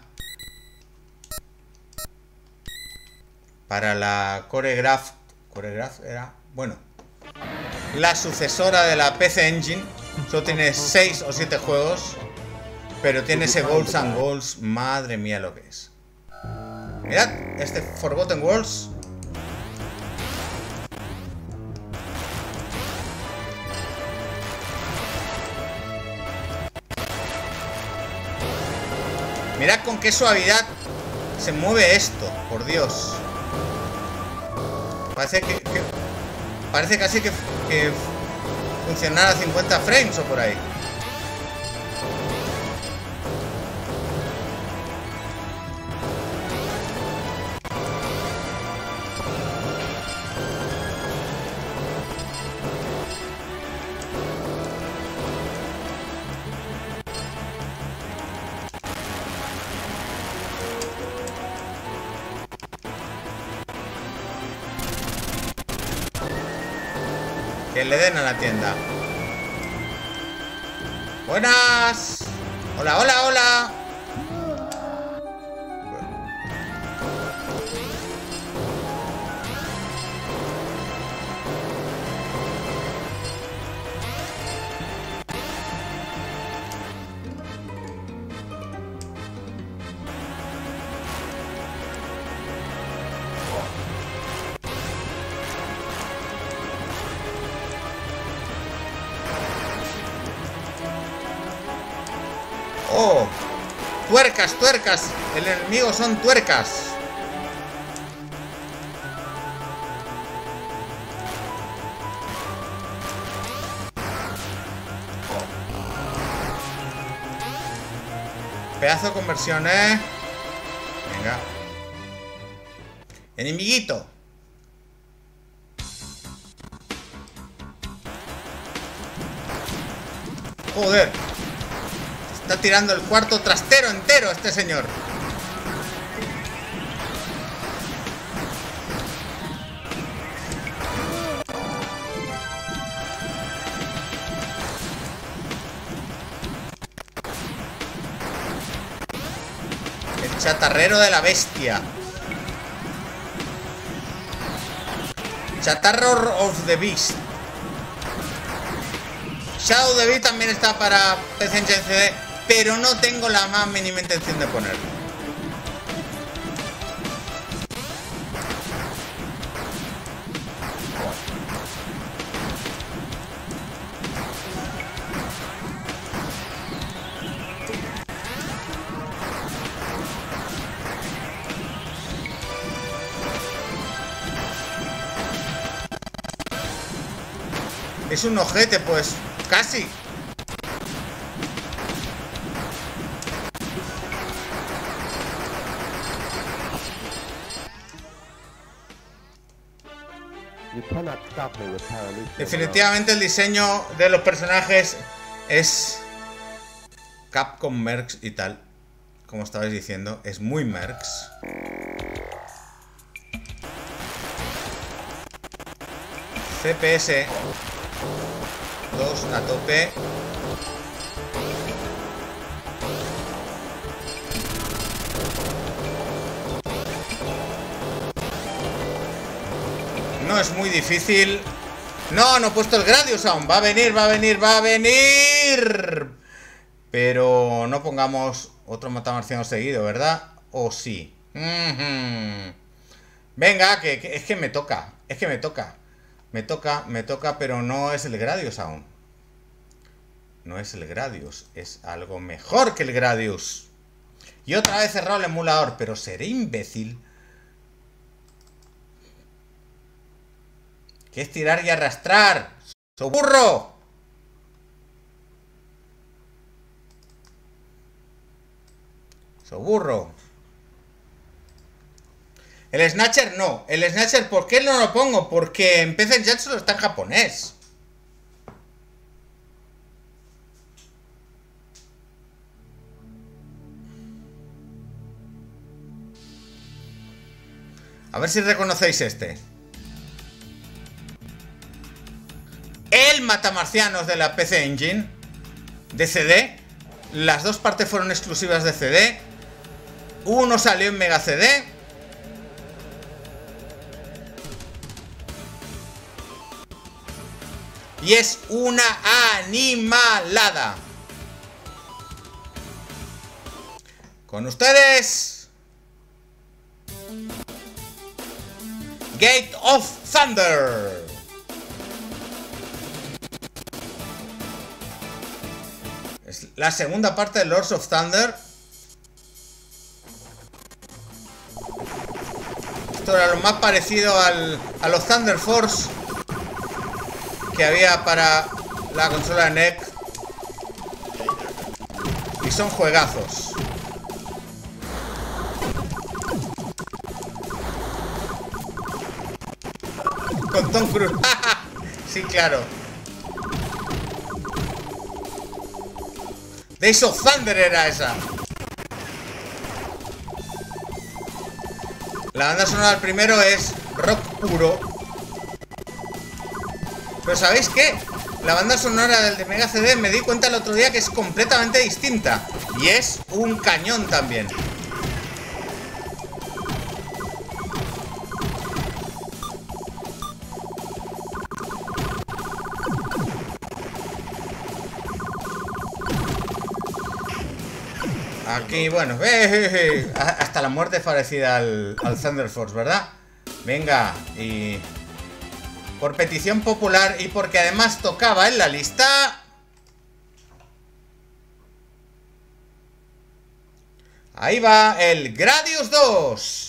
Para la Choregraph... Choregraph era... Bueno. La sucesora de la P C Engine. Solo tiene seis o siete juegos. Pero tiene ese Goals and Goals. Madre mía lo que es. Mirad, este Forgotten Worlds. Mirad con qué suavidad se mueve esto, por Dios. Parece que, que parece casi que, que funcionara a cincuenta frames o por ahí. Que le den a la tienda. Buenas. Hola, hola, hola. Oh, tuercas, tuercas. El enemigo son tuercas. Pedazo de conversión, eh. Venga. Enemiguito. Joder. Está tirando el cuarto trastero entero este señor. El chatarrero de la bestia. Chatarro of the Beast. Shadow the Beast también está para P C Engine C D, pero no tengo la más mínima intención de ponerlo. Es un ojete, pues, casi. You cannot stop me with Paralysia. Definitivamente el diseño de los personajes es Capcom Mercs y tal. Como estabais diciendo, es muy Mercs. C P S dos a tope. No es muy difícil. No, no he puesto el Gradius aún. Va a venir, va a venir, va a venir. Pero no pongamos otro matamarciano seguido, ¿verdad? ¿O sí? Mm-hmm. Venga, que, que es que me toca. Es que me toca. Me toca, me toca, pero no es el Gradius aún. No es el Gradius. Es algo mejor que el Gradius. Y otra vez cerrado el emulador. Pero seré imbécil. Que es tirar y arrastrar. ¡Soburro! ¡Soburro! El Snatcher no. El Snatcher, ¿por qué no lo pongo? Porque en P C Engine solo está en japonés. A ver si reconocéis este. El matamarcianos de la P C Engine de C D. Las dos partes fueron exclusivas de C D. Uno salió en Mega C D. Y es una animalada. Con ustedes, Gate of Thunder. Es la segunda parte de Lords of Thunder. Esto era lo más parecido al, a los Thunder Force que había para la consola N E C. Y son juegazos. Con Tom Cruise. Sí, claro. Days of Thunder era esa. La banda sonora del primero es rock puro. Pero ¿sabéis qué? La banda sonora del de Mega C D me di cuenta el otro día que es completamente distinta. Y es un cañón también. Aquí, bueno, eh, eh, eh. Hasta la muerte es parecida al, al Thunder Force, ¿verdad? Venga, y por petición popular y porque además tocaba en la lista, ahí va el Gradius dos.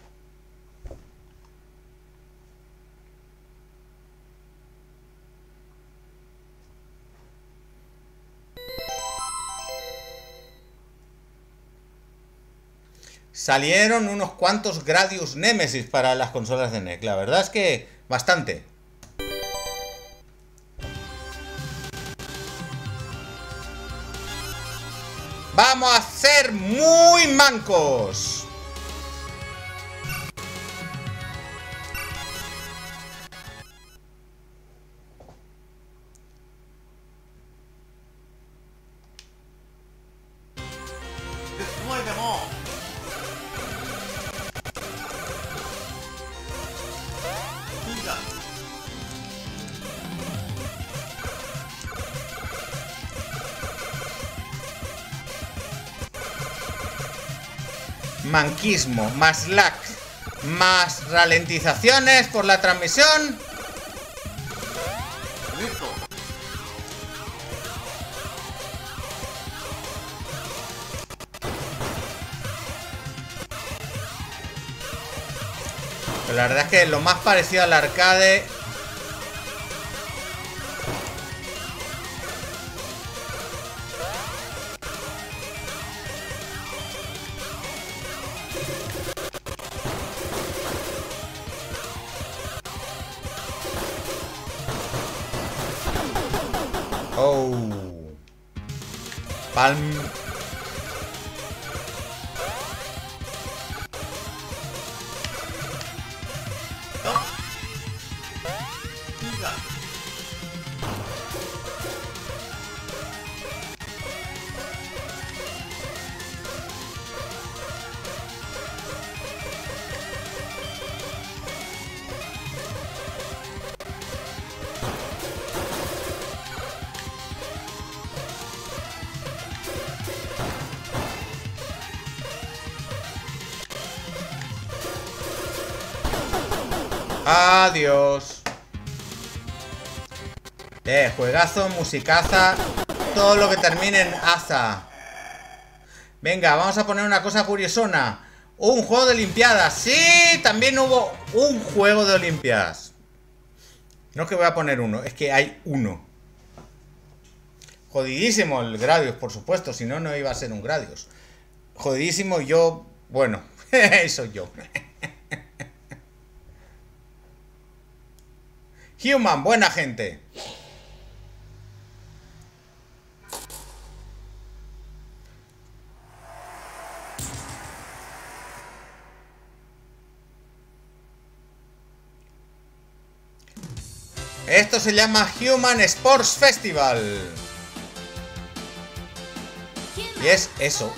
Salieron unos cuantos Gradius Nemesis para las consolas de N E C. La verdad es que bastante. Vamos a ser muy mancos. Destroy them all. Huga. Manquismo, más lag, más ralentizaciones por la transmisión. Listo. Pero la verdad es que lo más parecido al arcade. Oh. Palm. Huga. Adiós. Eh, juegazo, musicaza. Todo lo que termine en aza. Venga, vamos a poner una cosa curiosona. Un juego de Olimpiadas. Sí, también hubo un juego de Olimpiadas. No es que voy a poner uno, es que hay uno. Jodidísimo el Gradius, por supuesto. Si no, no iba a ser un Gradius. Jodidísimo yo... Bueno, eso yo. Human, buena gente. Esto se llama Human Sports Festival. Y es eso.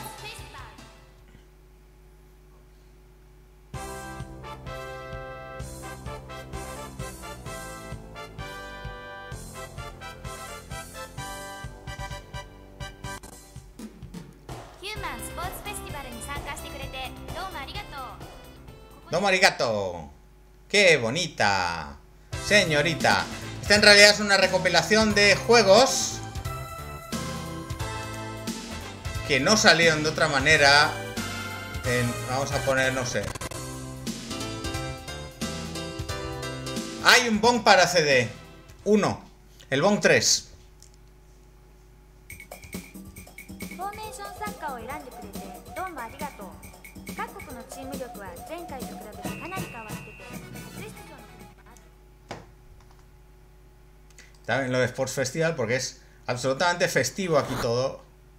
Domo arigato. Qué bonita, señorita. Esta en realidad es una recopilación de juegos que no salieron de otra manera en, vamos a poner, no sé. Hay un Bong para C D. Uno. El Bong tres. También lo de Sports Festival porque es absolutamente festivo aquí todo.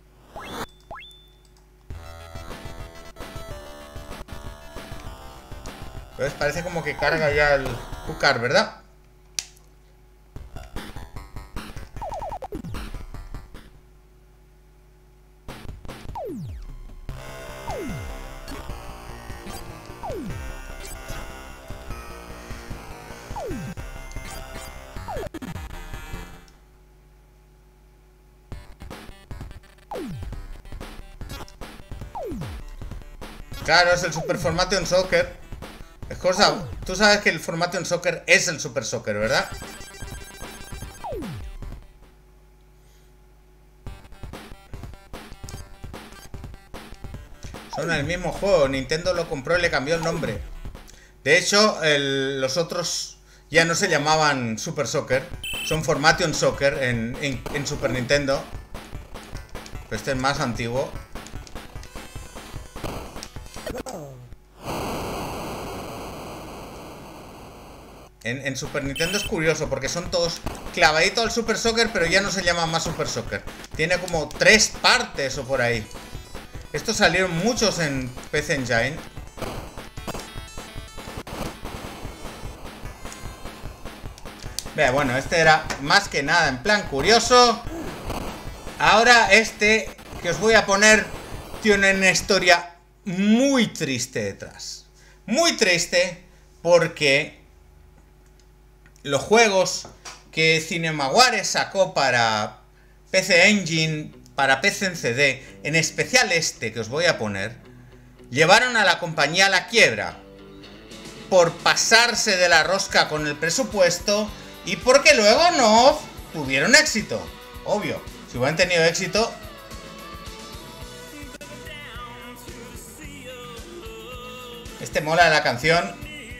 Pues parece como que carga ya el Hucar, ¿verdad? Claro, es el Super Formation Soccer. Es cosa, tú sabes que el Formation Soccer es el Super Soccer, ¿verdad? Son el mismo juego. Nintendo lo compró y le cambió el nombre. De hecho, el, los otros ya no se llamaban Super Soccer. Son Formation Soccer en, en, en Super Nintendo. Pero este es más antiguo. En, en Super Nintendo es curioso porque son todos clavaditos al Super Soccer, pero ya no se llama más Super Soccer. Tiene como tres partes o por ahí. Estos salieron muchos en P C Engine. Vea, bueno, este era más que nada en plan curioso. Ahora este que os voy a poner tiene una historia muy triste detrás. Muy triste porque los juegos que Cinemaware sacó para P C Engine, para P C en C D, en especial este que os voy a poner, llevaron a la compañía a la quiebra por pasarse de la rosca con el presupuesto y porque luego no tuvieron éxito. Obvio, si hubieran tenido éxito... Este mola la canción.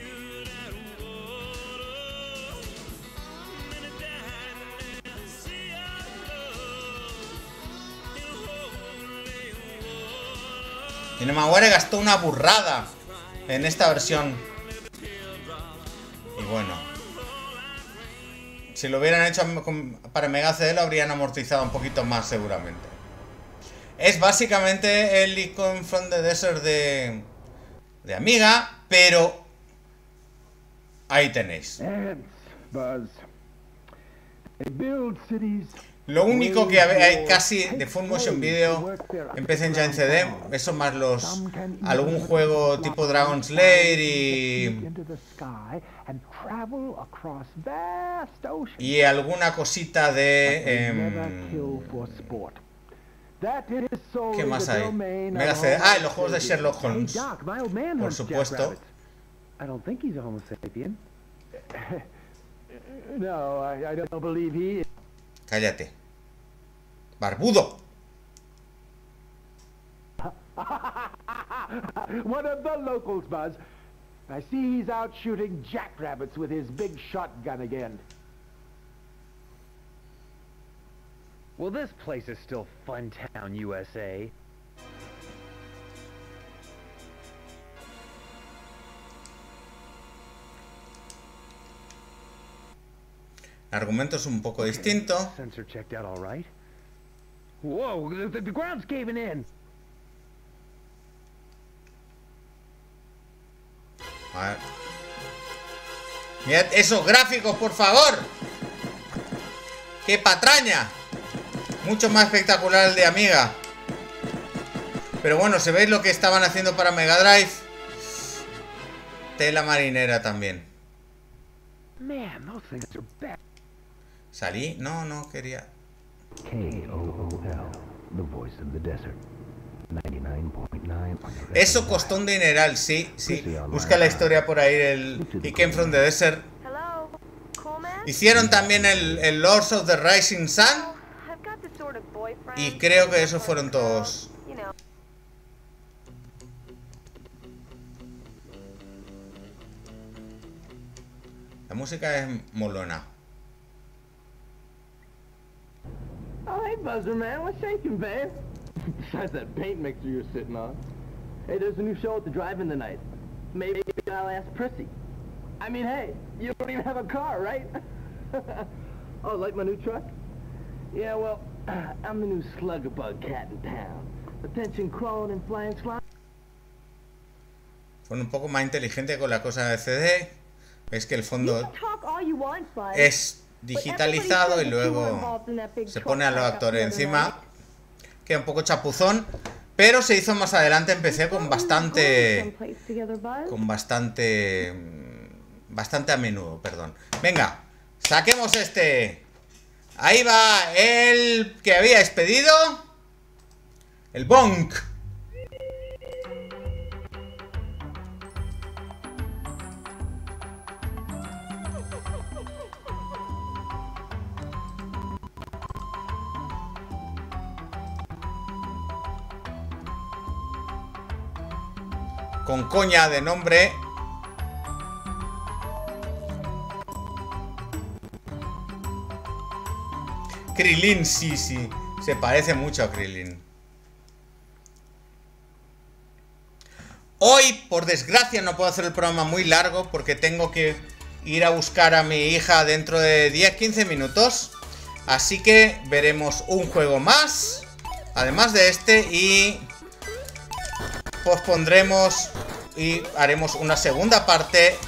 Cinemaware gastó una burrada en esta versión. Y bueno, si lo hubieran hecho para Mega C D lo habrían amortizado un poquito más seguramente. Es básicamente el Icon from the Desert de, de Amiga, pero ahí tenéis. Lo único que hay casi de Full Motion Video en P C Engine C D, eso más los algún juego tipo Dragon Slayer y y alguna cosita de eh, ¿qué más hay? Mega C D. Ah, y los juegos de Sherlock Holmes, por supuesto. Cállate. ¡Barbudo! One of the locals, Buzz. I see he's out shooting jackrabbits with his big shotgun again. Well, this place is still Funtown, U S A. El argumento es un poco distinto. Sensor checked out all right. Whoa, the, the ground's caving in. A ver. Mirad esos gráficos, por favor. ¡Qué patraña! Mucho más espectacular el de Amiga. Pero bueno, si veis lo que estaban haciendo para Mega Drive, tela marinera también. Man, those things are bad. ¿Salí? No, no quería. K O O L, the voice of the desert. noventa y nueve punto nueve. Eso costó un dineral, sí, sí. Busca la historia por ahí, el He Came from the Desert. Hicieron también el, el Lords of the Rising Sun. Y creo que esos fueron todos. La música es molona. Oh, hey, Buzzer, man. What's shaking, babe? Besides that paint mixer you're sitting on. Hey, there's a new show at the drive-in tonight. Maybe I'll ask Prissy. I mean, hey, you don't even have a car, right? Oh, like my new truck? Yeah, well, I'm the new slugabug cat in town. Attention crawling and flying slime. Fueron un poco más inteligente con la cosa de C D. Veis que el fondo es digitalizado y luego se pone a los actores encima. Queda un poco chapuzón, pero se hizo más adelante en P C con bastante con bastante bastante a menudo, perdón. Venga, saquemos este. Ahí va el que habíais pedido, el Bonk. Con coña de nombre. Krillin, sí, sí. Se parece mucho a Krillin. Hoy, por desgracia, no puedo hacer el programa muy largo porque tengo que ir a buscar a mi hija dentro de diez a quince minutos. Así que veremos un juego más, además de este, y pospondremos y haremos una segunda parte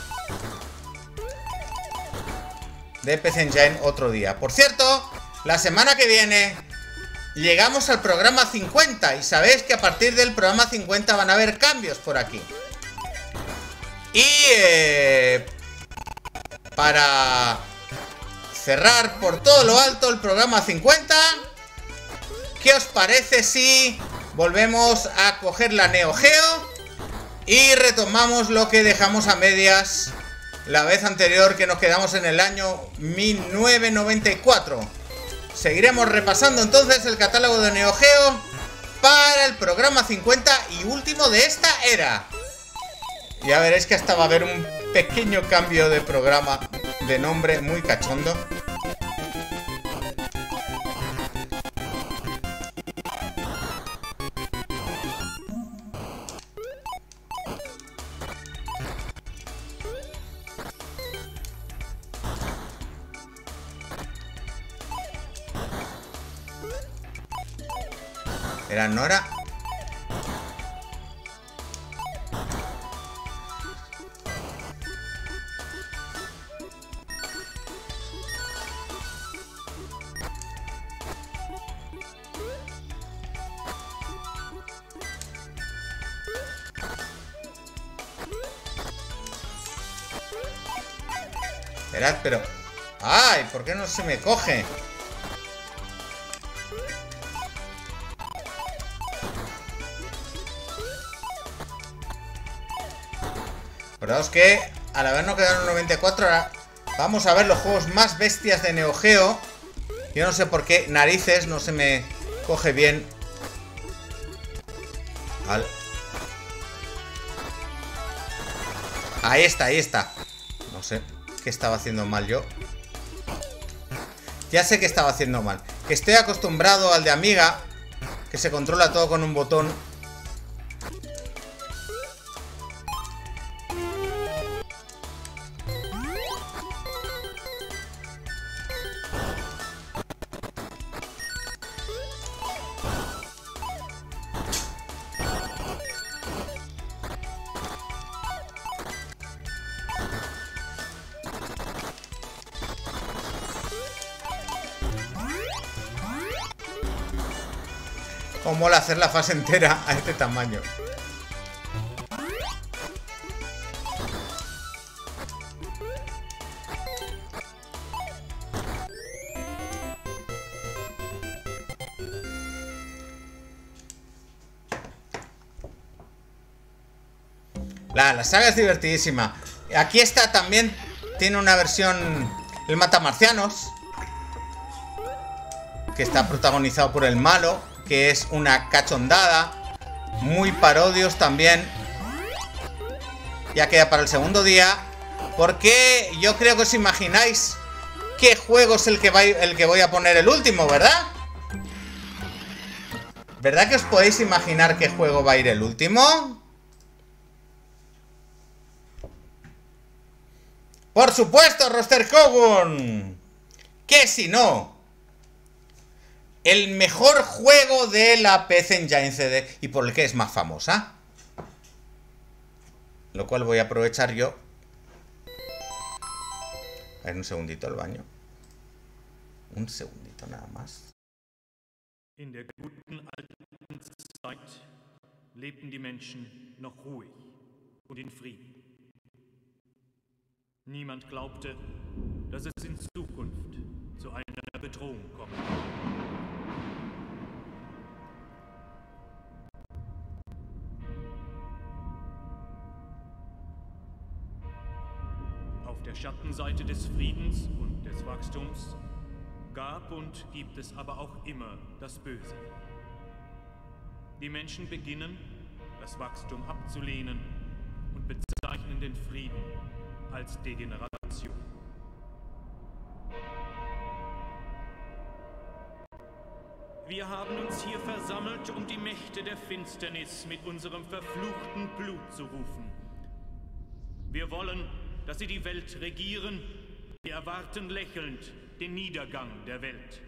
de P C Engine otro día. Por cierto, la semana que viene llegamos al programa cincuenta y sabéis que a partir del programa cincuenta van a haber cambios por aquí. Y eh, para cerrar por todo lo alto el programa cincuenta, ¿qué os parece si volvemos a coger la Neo Geo y retomamos lo que dejamos a medias la vez anterior, que nos quedamos en el año mil novecientos noventa y cuatro? Seguiremos repasando entonces el catálogo de Neo Geo para el programa cincuenta y último de esta era. Ya veréis que hasta va a haber un pequeño cambio de programa, de nombre muy cachondo. Era Nora. Esperad, pero... ¡Ay! ¿Por qué no se me coge? Acordaos que al habernos quedado en noventa y cuatro, ahora vamos a ver los juegos más bestias de Neo Geo. Yo no sé por qué narices no se me coge bien. Al... Ahí está, ahí está. No sé qué estaba haciendo mal yo. Ya sé que estaba haciendo mal. Que estoy acostumbrado al de Amiga, que se controla todo con un botón. Cómo mola hacer la fase entera a este tamaño. La, la saga es divertidísima. Aquí está también, tiene una versión, el Matamarcianos, que está protagonizado por el malo, que es una cachondada. Muy parodios también. Ya queda para el segundo día, porque yo creo que os imagináis qué juego es el que, va, el que voy a poner el último, ¿verdad? ¿Verdad que os podéis imaginar qué juego va a ir el último? ¡Por supuesto, Roster Kogun! ¿Qué si no? El mejor juego de la P C Engine C D y por el que es más famosa. Lo cual voy a aprovechar yo. A ver, un segundito al baño. Un segundito nada más. In der guten alten Zeit lebten die Menschen noch ruhig und in Frieden. Niemand glaubte, dass es in Zukunft zu einer Bedrohung kommt. Auf der Schattenseite des Friedens und des Wachstums gab und gibt es aber auch immer das Böse. Die Menschen beginnen, das Wachstum abzulehnen und bezeichnen den Frieden als Degeneration. Wir haben uns hier versammelt, um die Mächte der Finsternis mit unserem verfluchten Blut zu rufen. Wir wollen, dass sie die Welt regieren. Wir erwarten lächelnd den Niedergang der Welt.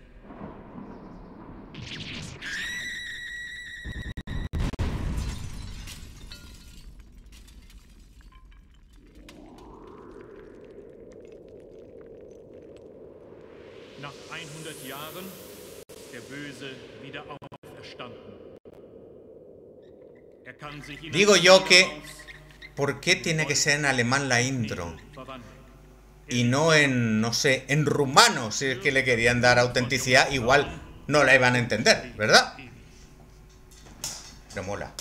Nach hundert Jahren der Böse wieder auferstanden. Er kann sich in Digo yo que, ¿por qué tiene que ser en alemán la intro? Y no en, no sé, en rumano, si es que le querían dar autenticidad, igual no la iban a entender, ¿verdad? Pero mola.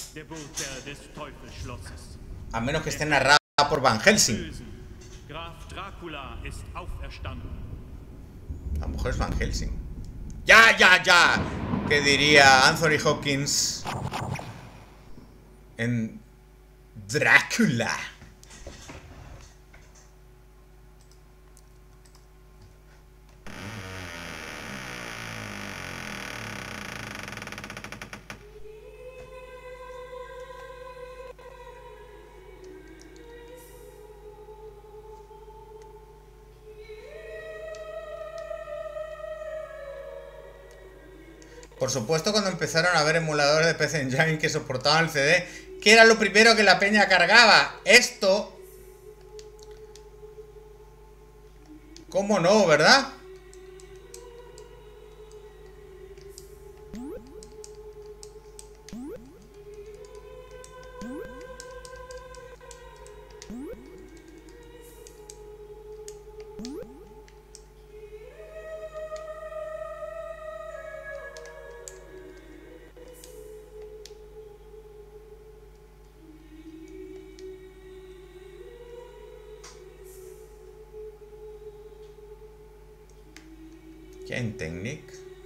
A menos que esté narrada por Van Helsing. A lo mejor es Van Helsing. ¡Ya, ya, ya! ¿Qué diría Anthony Hopkins en Drácula? Por supuesto, cuando empezaron a haber emuladores de P C Engine que soportaban el C D, ¿qué era lo primero que la peña cargaba? Esto. ¿Cómo no, verdad? En Technic.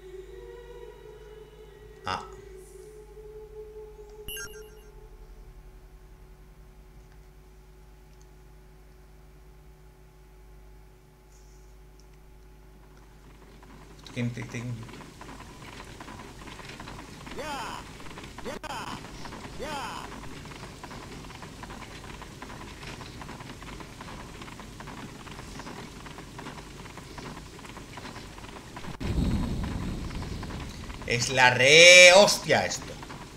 Ah. Ting, ting, ting. Yeah, yeah, yeah. Es la re hostia esto.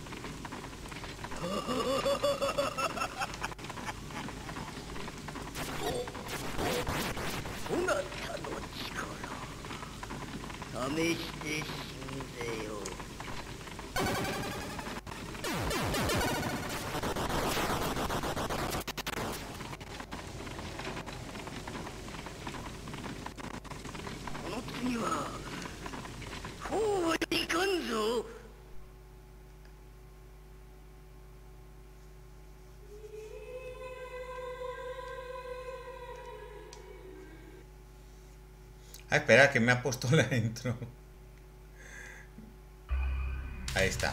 Ah, espera, que me ha puesto la intro. Ahí está.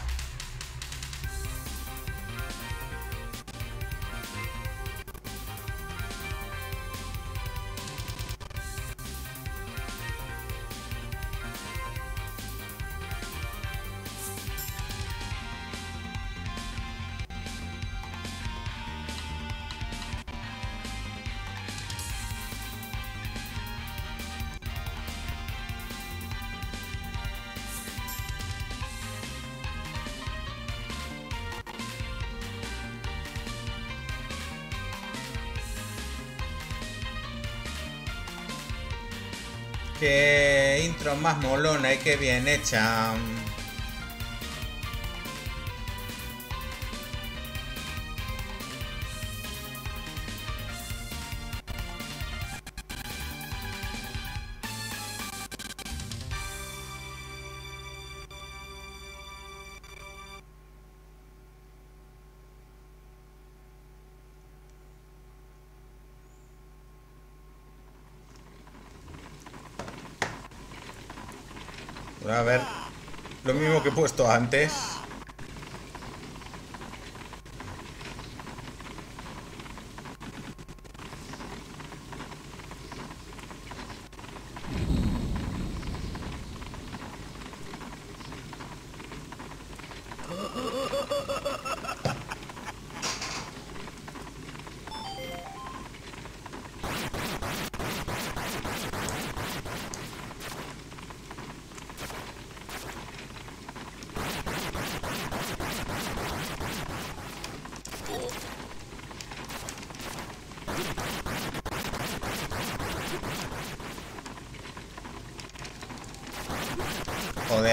Qué intro más molona y qué bien hecha. A ver, lo mismo que he puesto antes.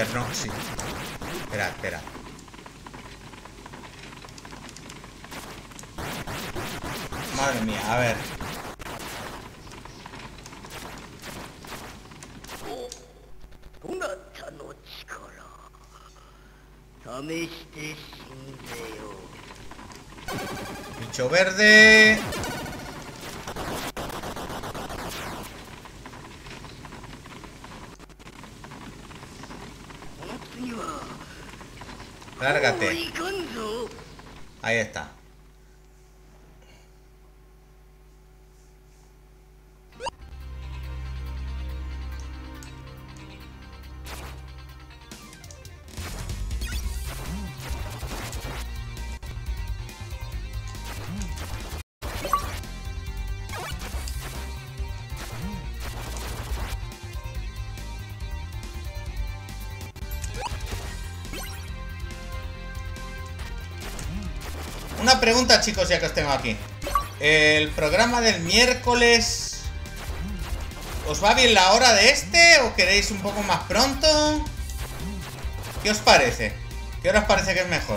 ver, no, sí. Espera, espera. Madre mía, a ver. Bicho verde. Lárgate. Ahí está. Una pregunta, chicos, ya que os tengo aquí. ¿El programa del miércoles os va bien la hora de este o queréis un poco más pronto? ¿Qué os parece? ¿Qué hora os parece que es mejor?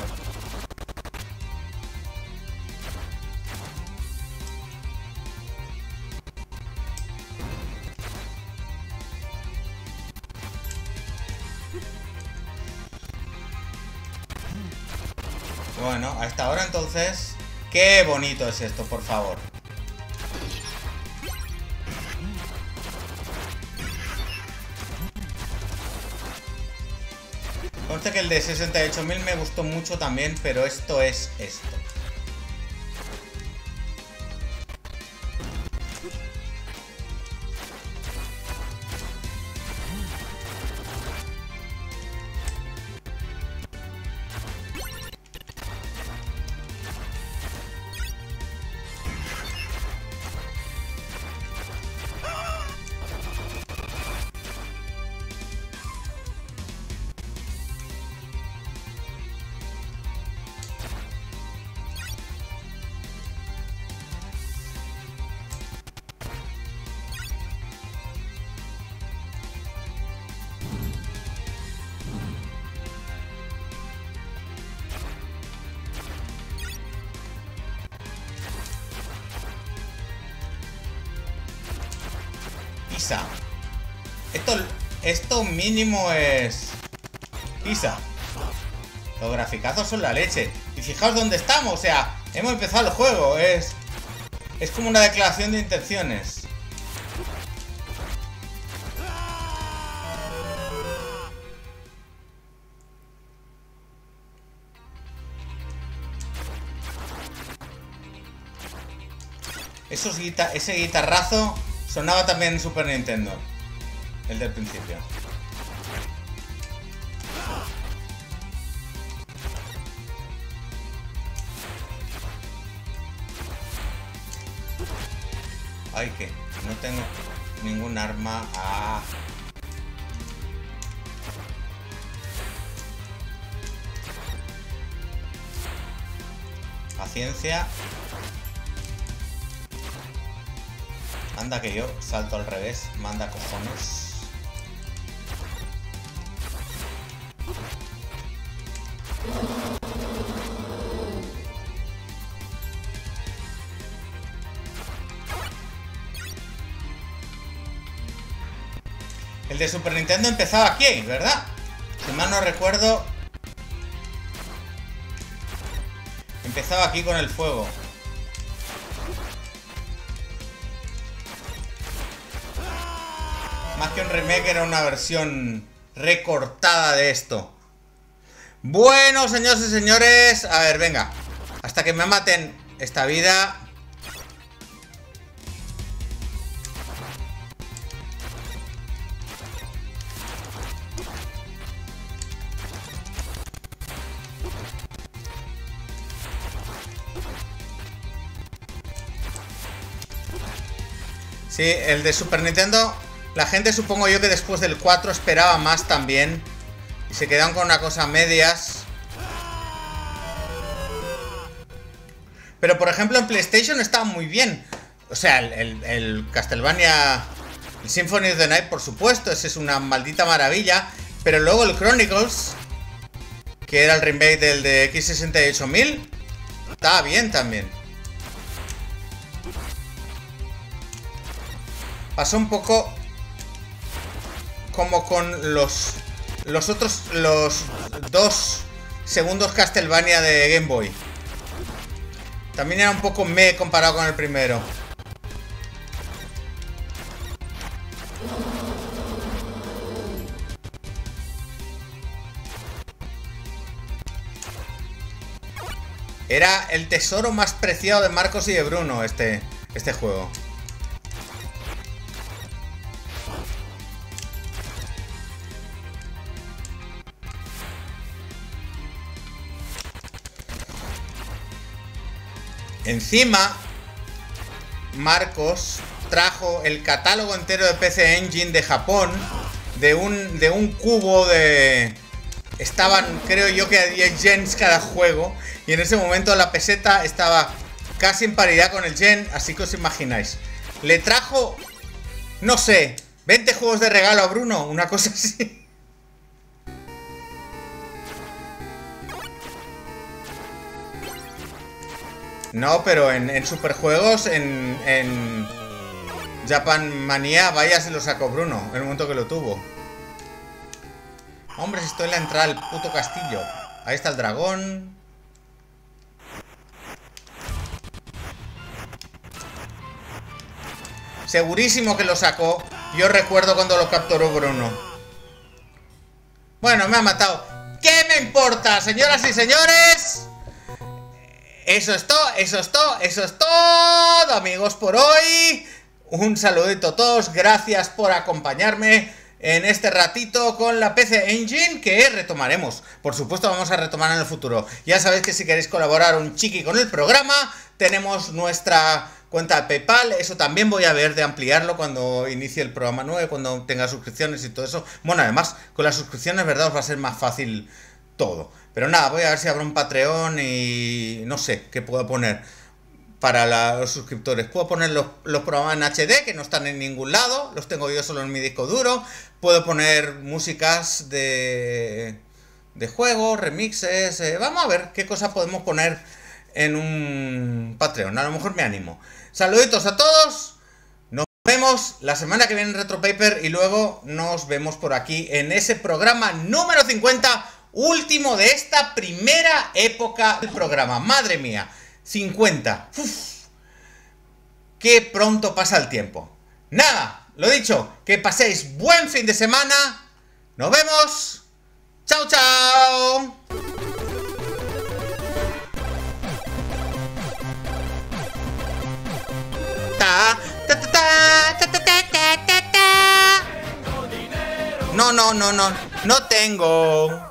Bueno, a esta hora entonces. Qué bonito es esto, por favor. Conste que el de sesenta y ocho mil me gustó mucho también, pero esto es esto. Pisa. Esto, esto mínimo es... Pisa. Los graficazos son la leche. Y fijaos dónde estamos, o sea, hemos empezado el juego. Es, es como una declaración de intenciones. Esos guita ese guitarrazo sonaba también en Super Nintendo. El del principio. Ay, que no tengo ningún arma. Ah. Paciencia. Anda que yo salto al revés, manda cojones. El de Super Nintendo empezaba aquí, ¿verdad? Si mal no recuerdo, empezaba aquí con el fuego. Más que un remake, era una versión recortada de esto. Bueno, señores y señores, a ver, venga. Hasta que me maten esta vida. Sí, el de Super Nintendo... La gente, supongo yo, que después del cuatro esperaba más también. Y se quedaron con una cosa a medias. Pero, por ejemplo, en PlayStation estaba muy bien. O sea, el, el, el Castlevania... El Symphony of the Night, por supuesto. Ese es una maldita maravilla. Pero luego el Chronicles, que era el remake del de X sesenta y ocho mil, estaba bien también. Pasó un poco como con los los otros, los dos segundos Castlevania de Game Boy. También era un poco meh comparado con el primero. Era el tesoro más preciado de Marcos y de Bruno, este, este juego. Encima, Marcos trajo el catálogo entero de P C Engine de Japón, de un, de un cubo de... Estaban, creo yo, que a diez yens cada juego. Y en ese momento la peseta estaba casi en paridad con el yen, así que os imagináis. Le trajo, no sé, veinte juegos de regalo a Bruno, una cosa así. No, pero en, en Superjuegos, en, en Japan Manía, vaya se lo sacó Bruno, en el momento que lo tuvo. Hombre, si estoy en la entrada del puto castillo. Ahí está el dragón. Segurísimo que lo sacó. Yo recuerdo cuando lo capturó Bruno. Bueno, me ha matado. ¿Qué me importa, señoras y señores? Eso es todo, eso es todo, eso es todo, amigos, por hoy. Un saludito a todos. Gracias por acompañarme en este ratito con la P C Engine, que retomaremos. Por supuesto, vamos a retomar en el futuro. Ya sabéis que si queréis colaborar un chiqui con el programa, tenemos nuestra cuenta de PayPal. Eso también voy a ver de ampliarlo cuando inicie el programa nuevo, cuando tenga suscripciones y todo eso. Bueno, además, con las suscripciones, verdad, os va a ser más fácil todo. Pero nada, voy a ver si abro un Patreon y no sé qué puedo poner para la, los suscriptores. Puedo poner los, los programas en H D, que no están en ningún lado, los tengo yo solo en mi disco duro. Puedo poner músicas de, de juegos, remixes. Eh, vamos a ver qué cosas podemos poner en un Patreon. A lo mejor me animo. Saluditos a todos. Nos vemos la semana que viene en Retro Paper y luego nos vemos por aquí en ese programa número cincuenta, último de esta primera época del programa. Madre mía, cincuenta. Uf, qué pronto pasa el tiempo. Nada, lo dicho, que paséis buen fin de semana. Nos vemos. Chao, chao. Ta, ta, ta, ta, ta, ta, ta, ta, ta. No, no, no, no. No tengo.